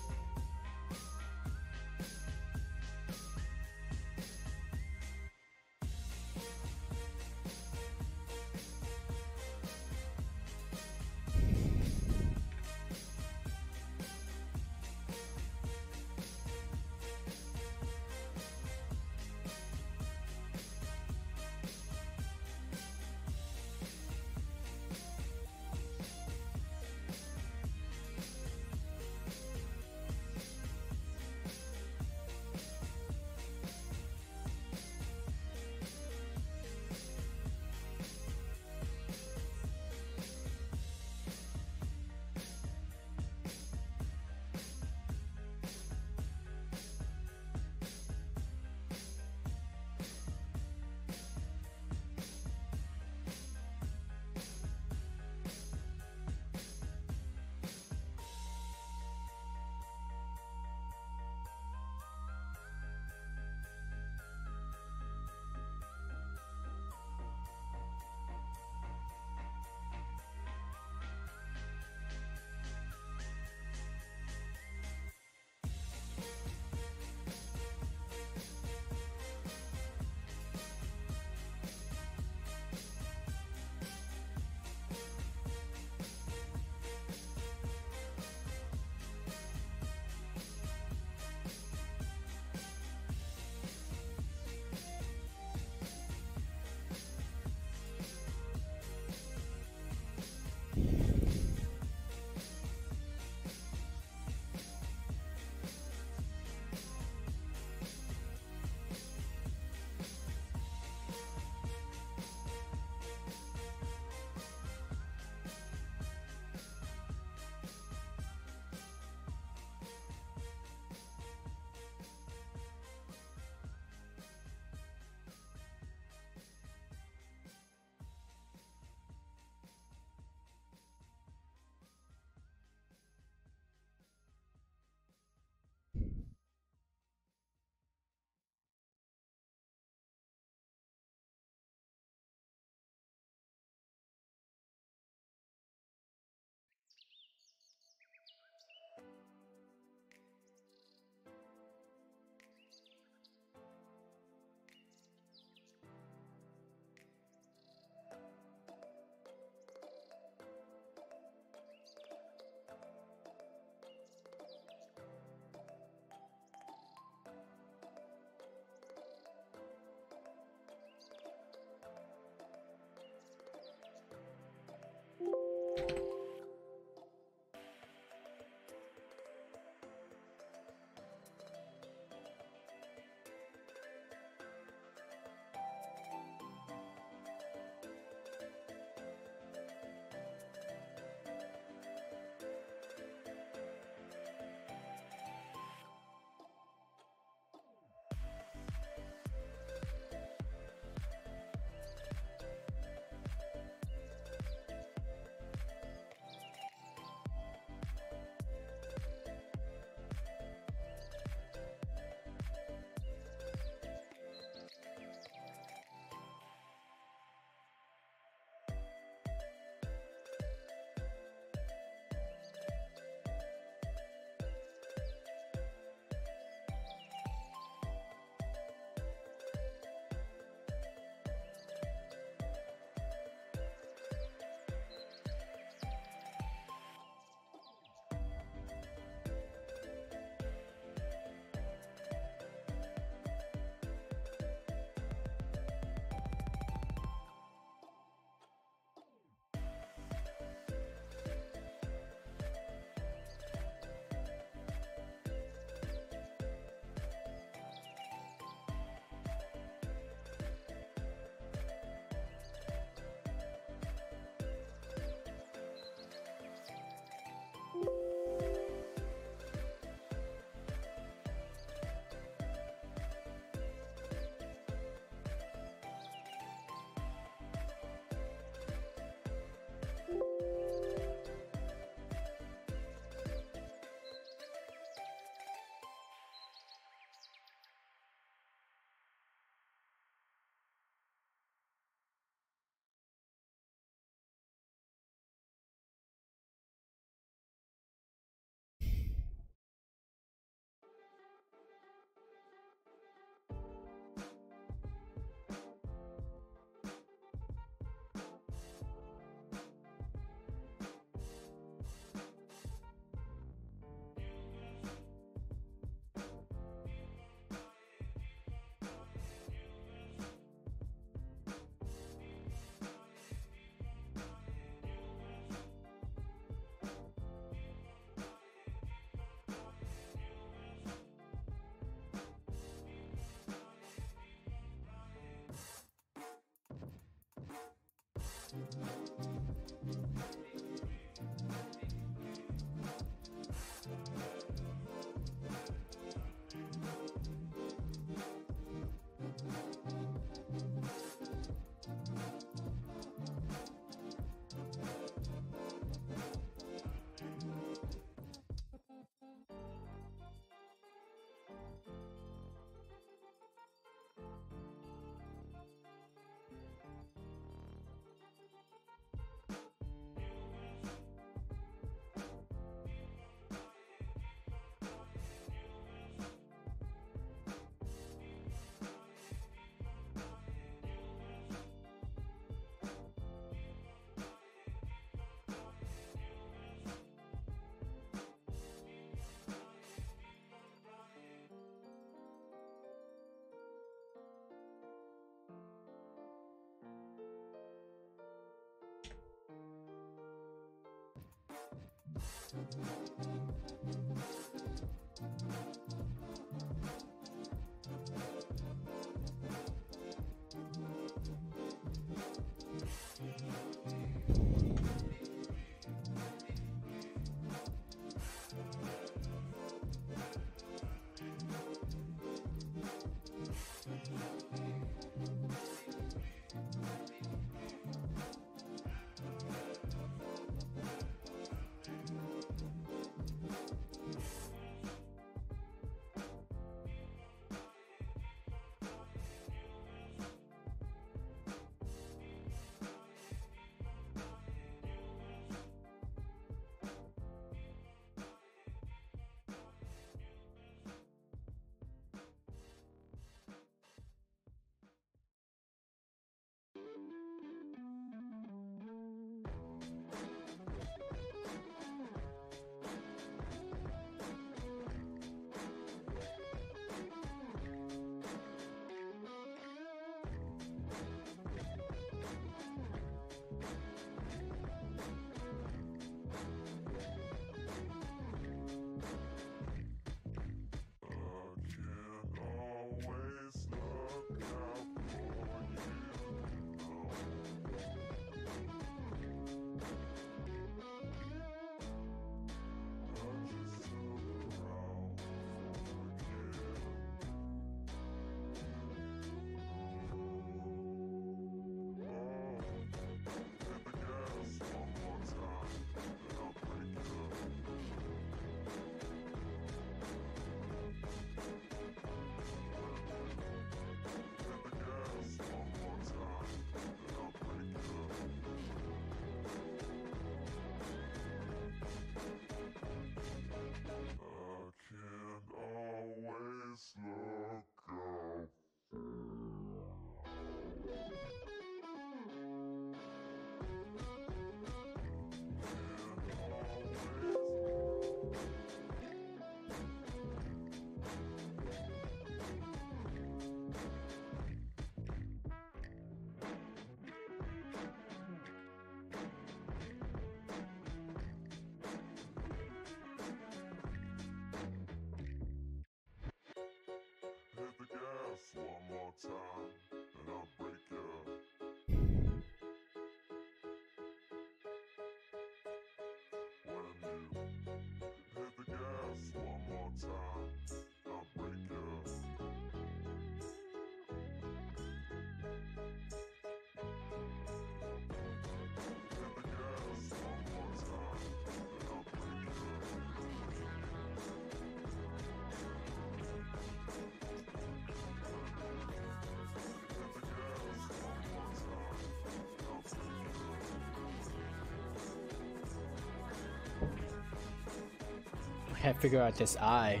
Can't figure out this eye.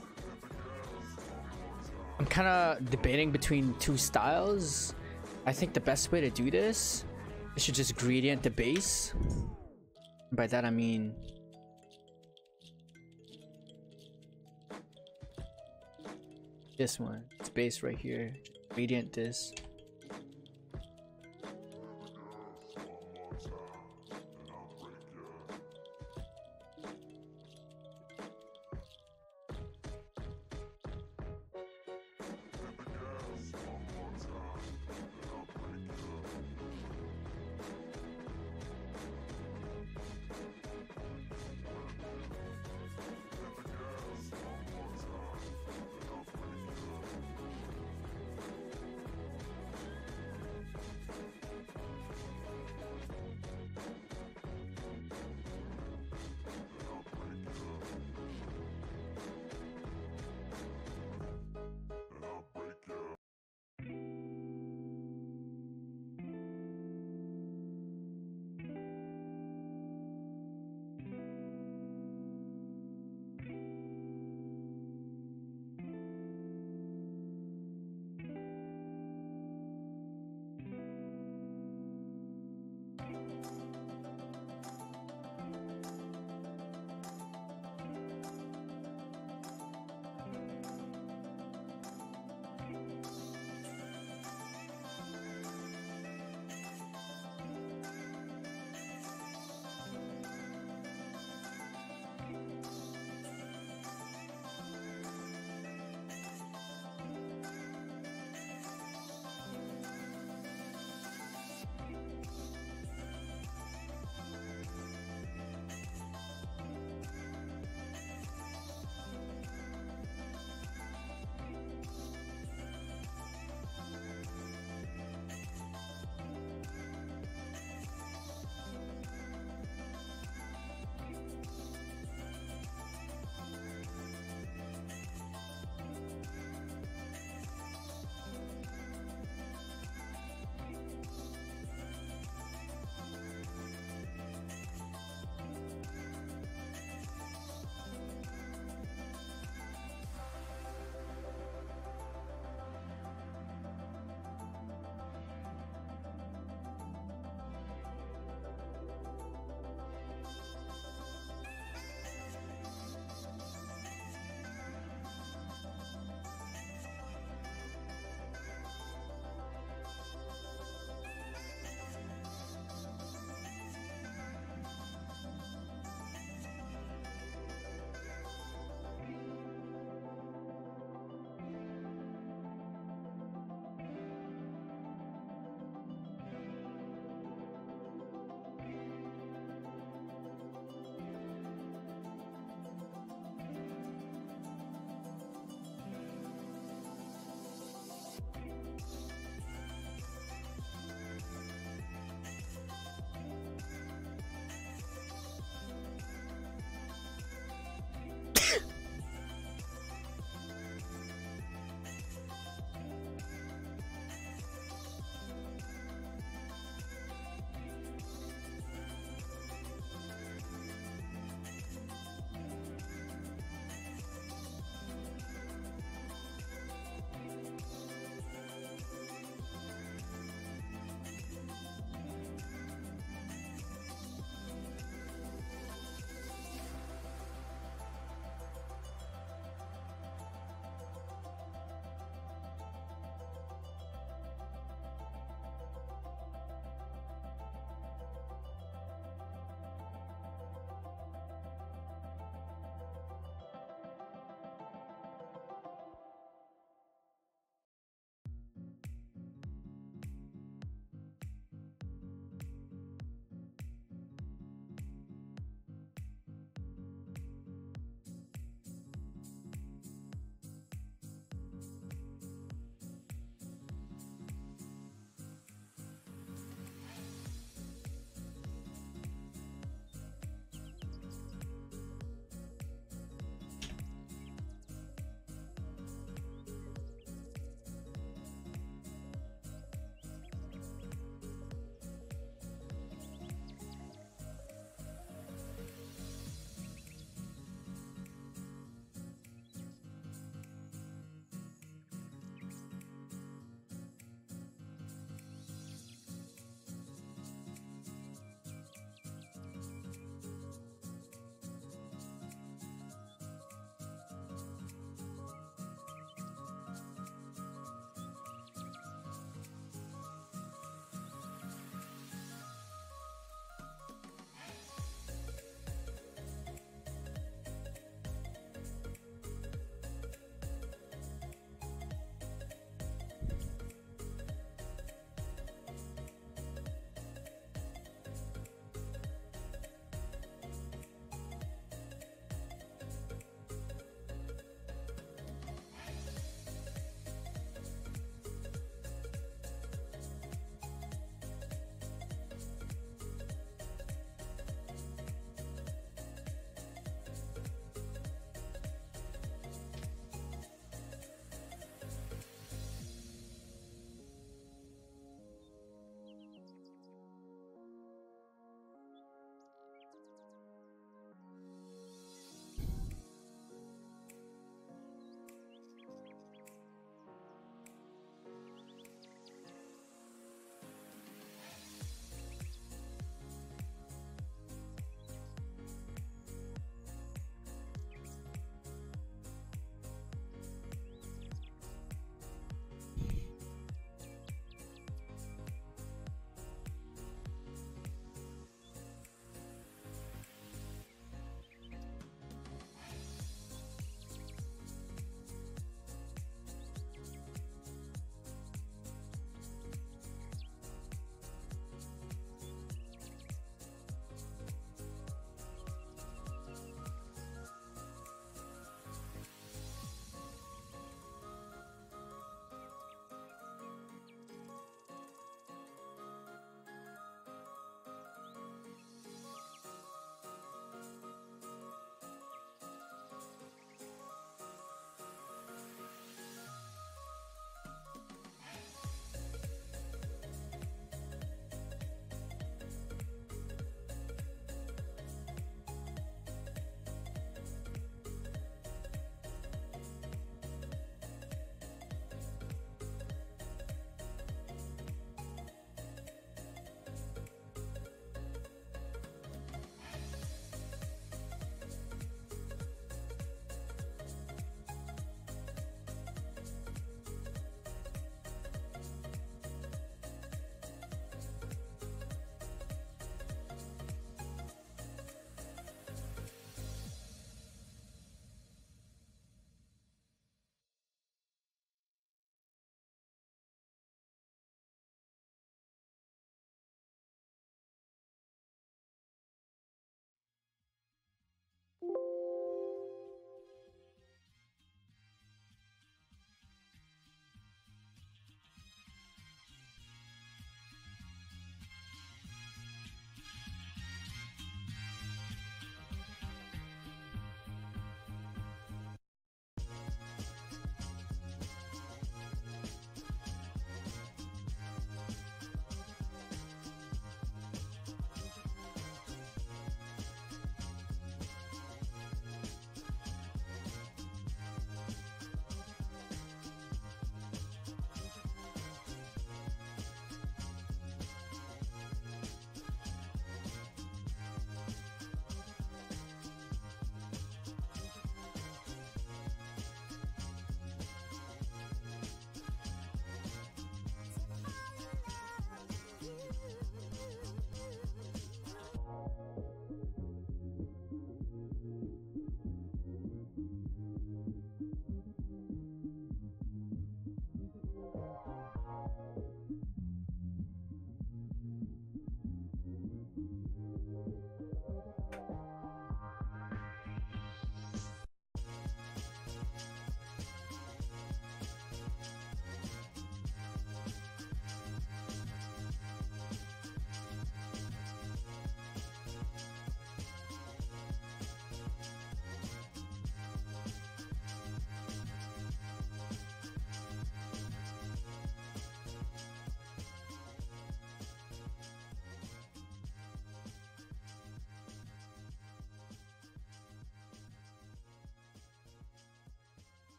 I'm kind of debating between two styles. I think the best way to do this is to just gradient the base. By that I mean this one. It's base right here. Gradient this.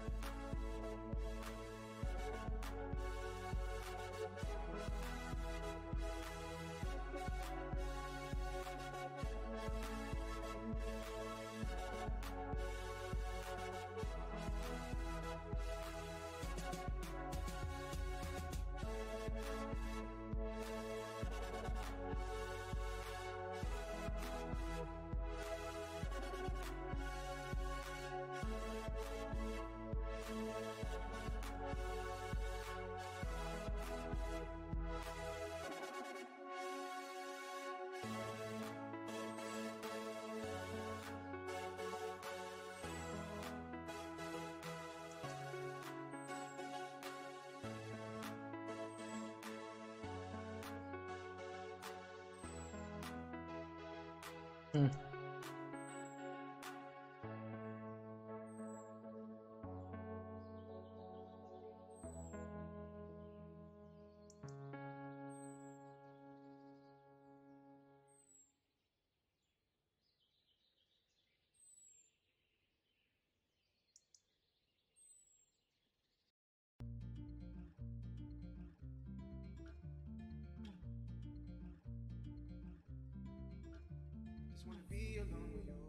Just wanna be alone with you.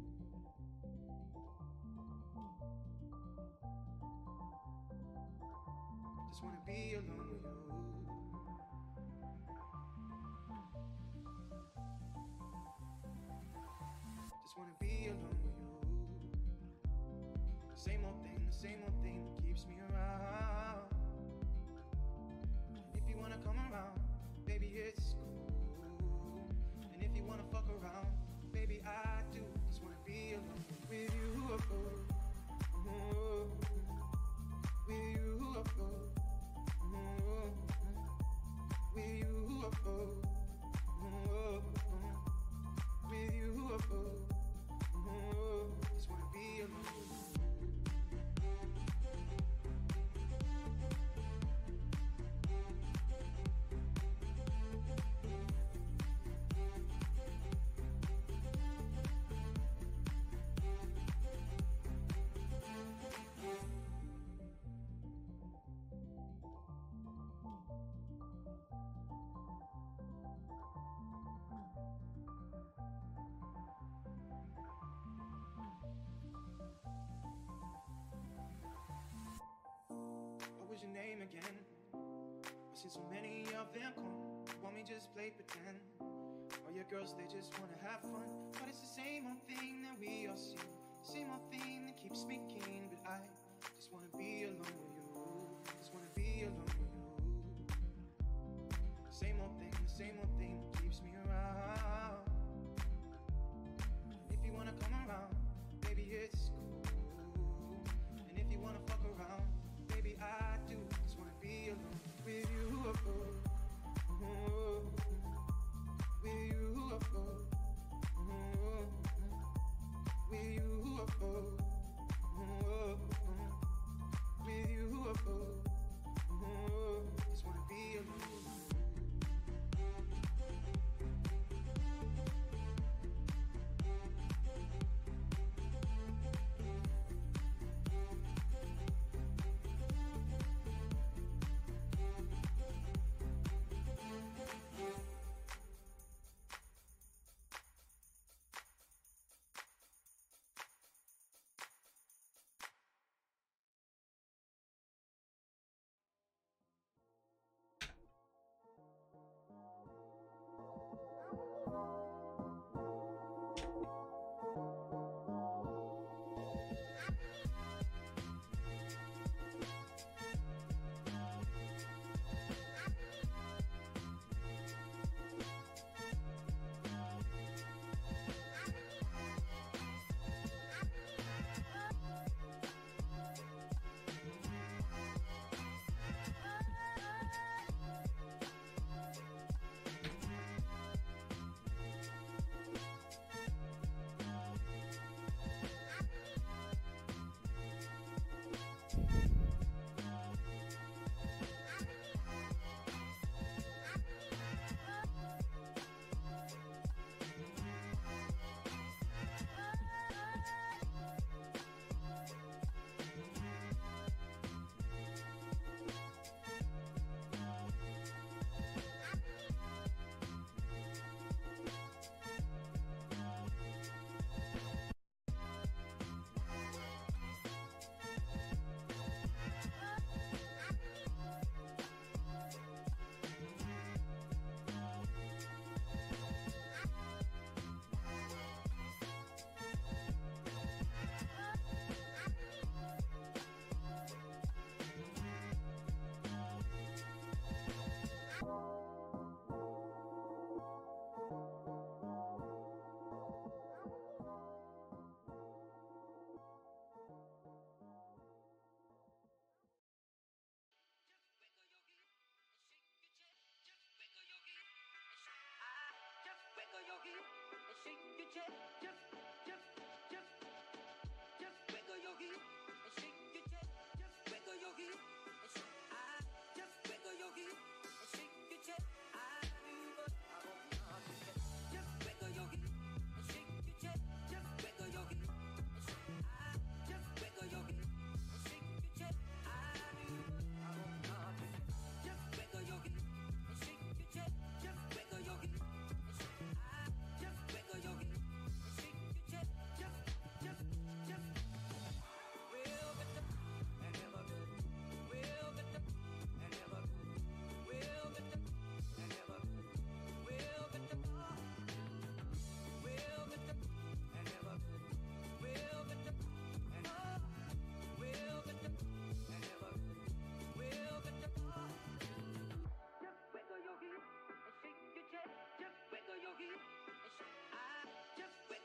Just wanna be alone with you. Just wanna be alone with you. The same old thing that keeps me around. If you wanna come around, baby, it's cool. And if you wanna fuck around, baby, I do. Just wanna be alone with you. With you. With you. With you. Just wanna be alone. What was your name again? I've seen so many of them come. Want me just play pretend? All your girls, they just wanna have fun. But it's the same old thing that we all see. Same old thing that keeps me keen. But I just wanna be alone with you. Just wanna be alone with you. Same old thing that keeps me around. If you wanna come around, baby, it's cool. And if you wanna fuck around, baby, I do. Just wanna be alone with you. With you. With you.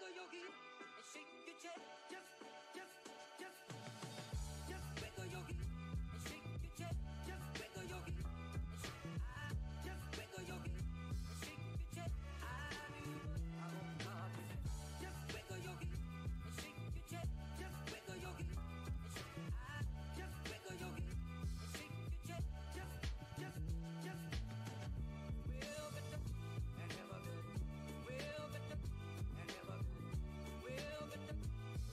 wiggle your heel and shake your chest. Just wiggle your heel and shake your chest. Just wiggle your heel and shake. Just wiggle your heel and shake your chest. Just wiggle your heel and shake your chest. Just wiggle your heel and shake. Just wiggle your heel and shake your chest. Just. We'll get them and have a good. We'll get them and have a good. We'll get them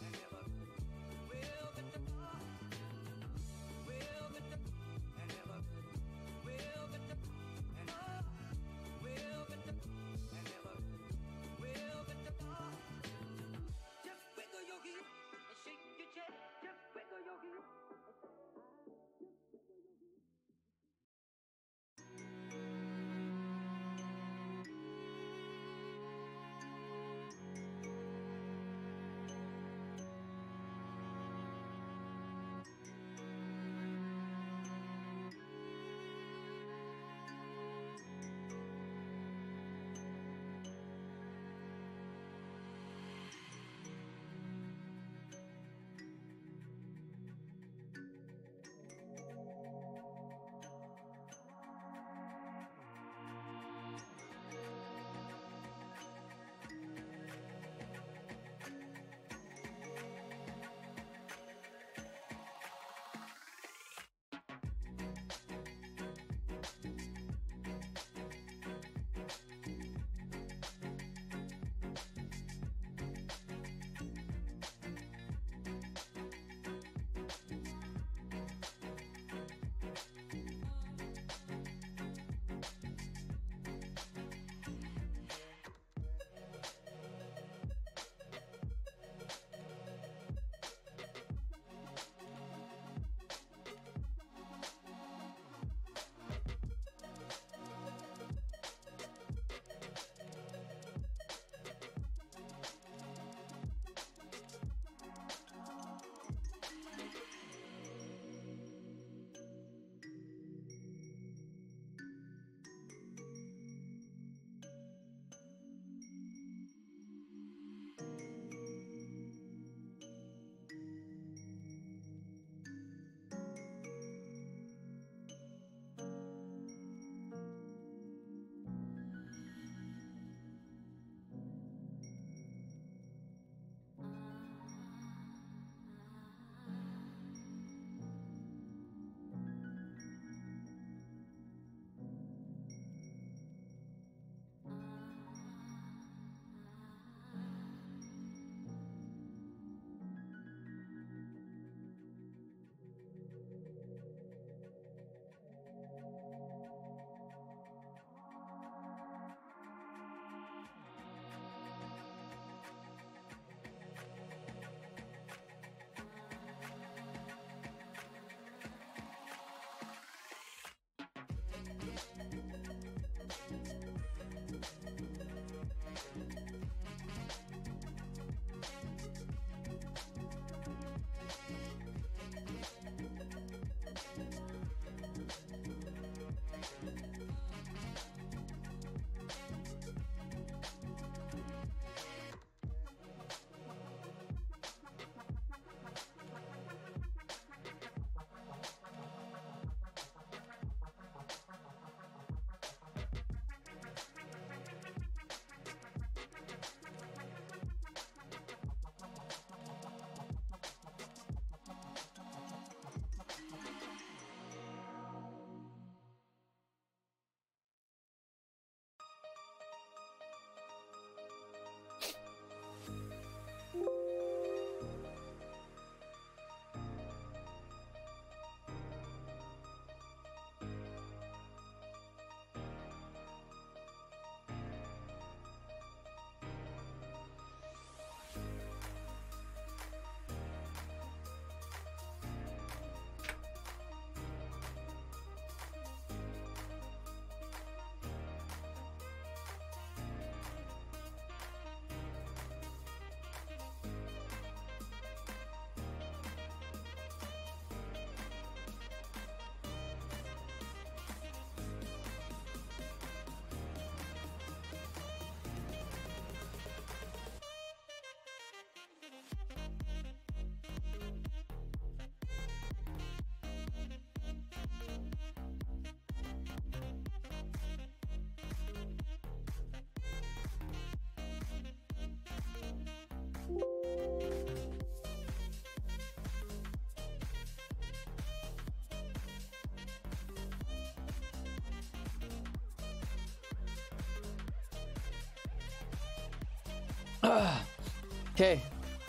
Okay.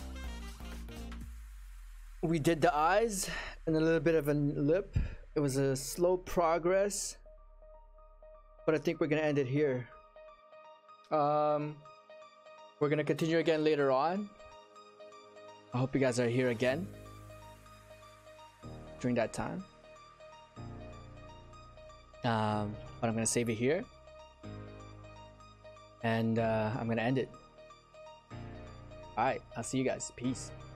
We did the eyes and a little bit of a lip. It was a slow progress, but I think we're gonna end it here. We're gonna continue again later on. I hope you guys are here again during that time. But I'm gonna save it here, and I'm gonna end it. All right, I'll see you guys. Peace.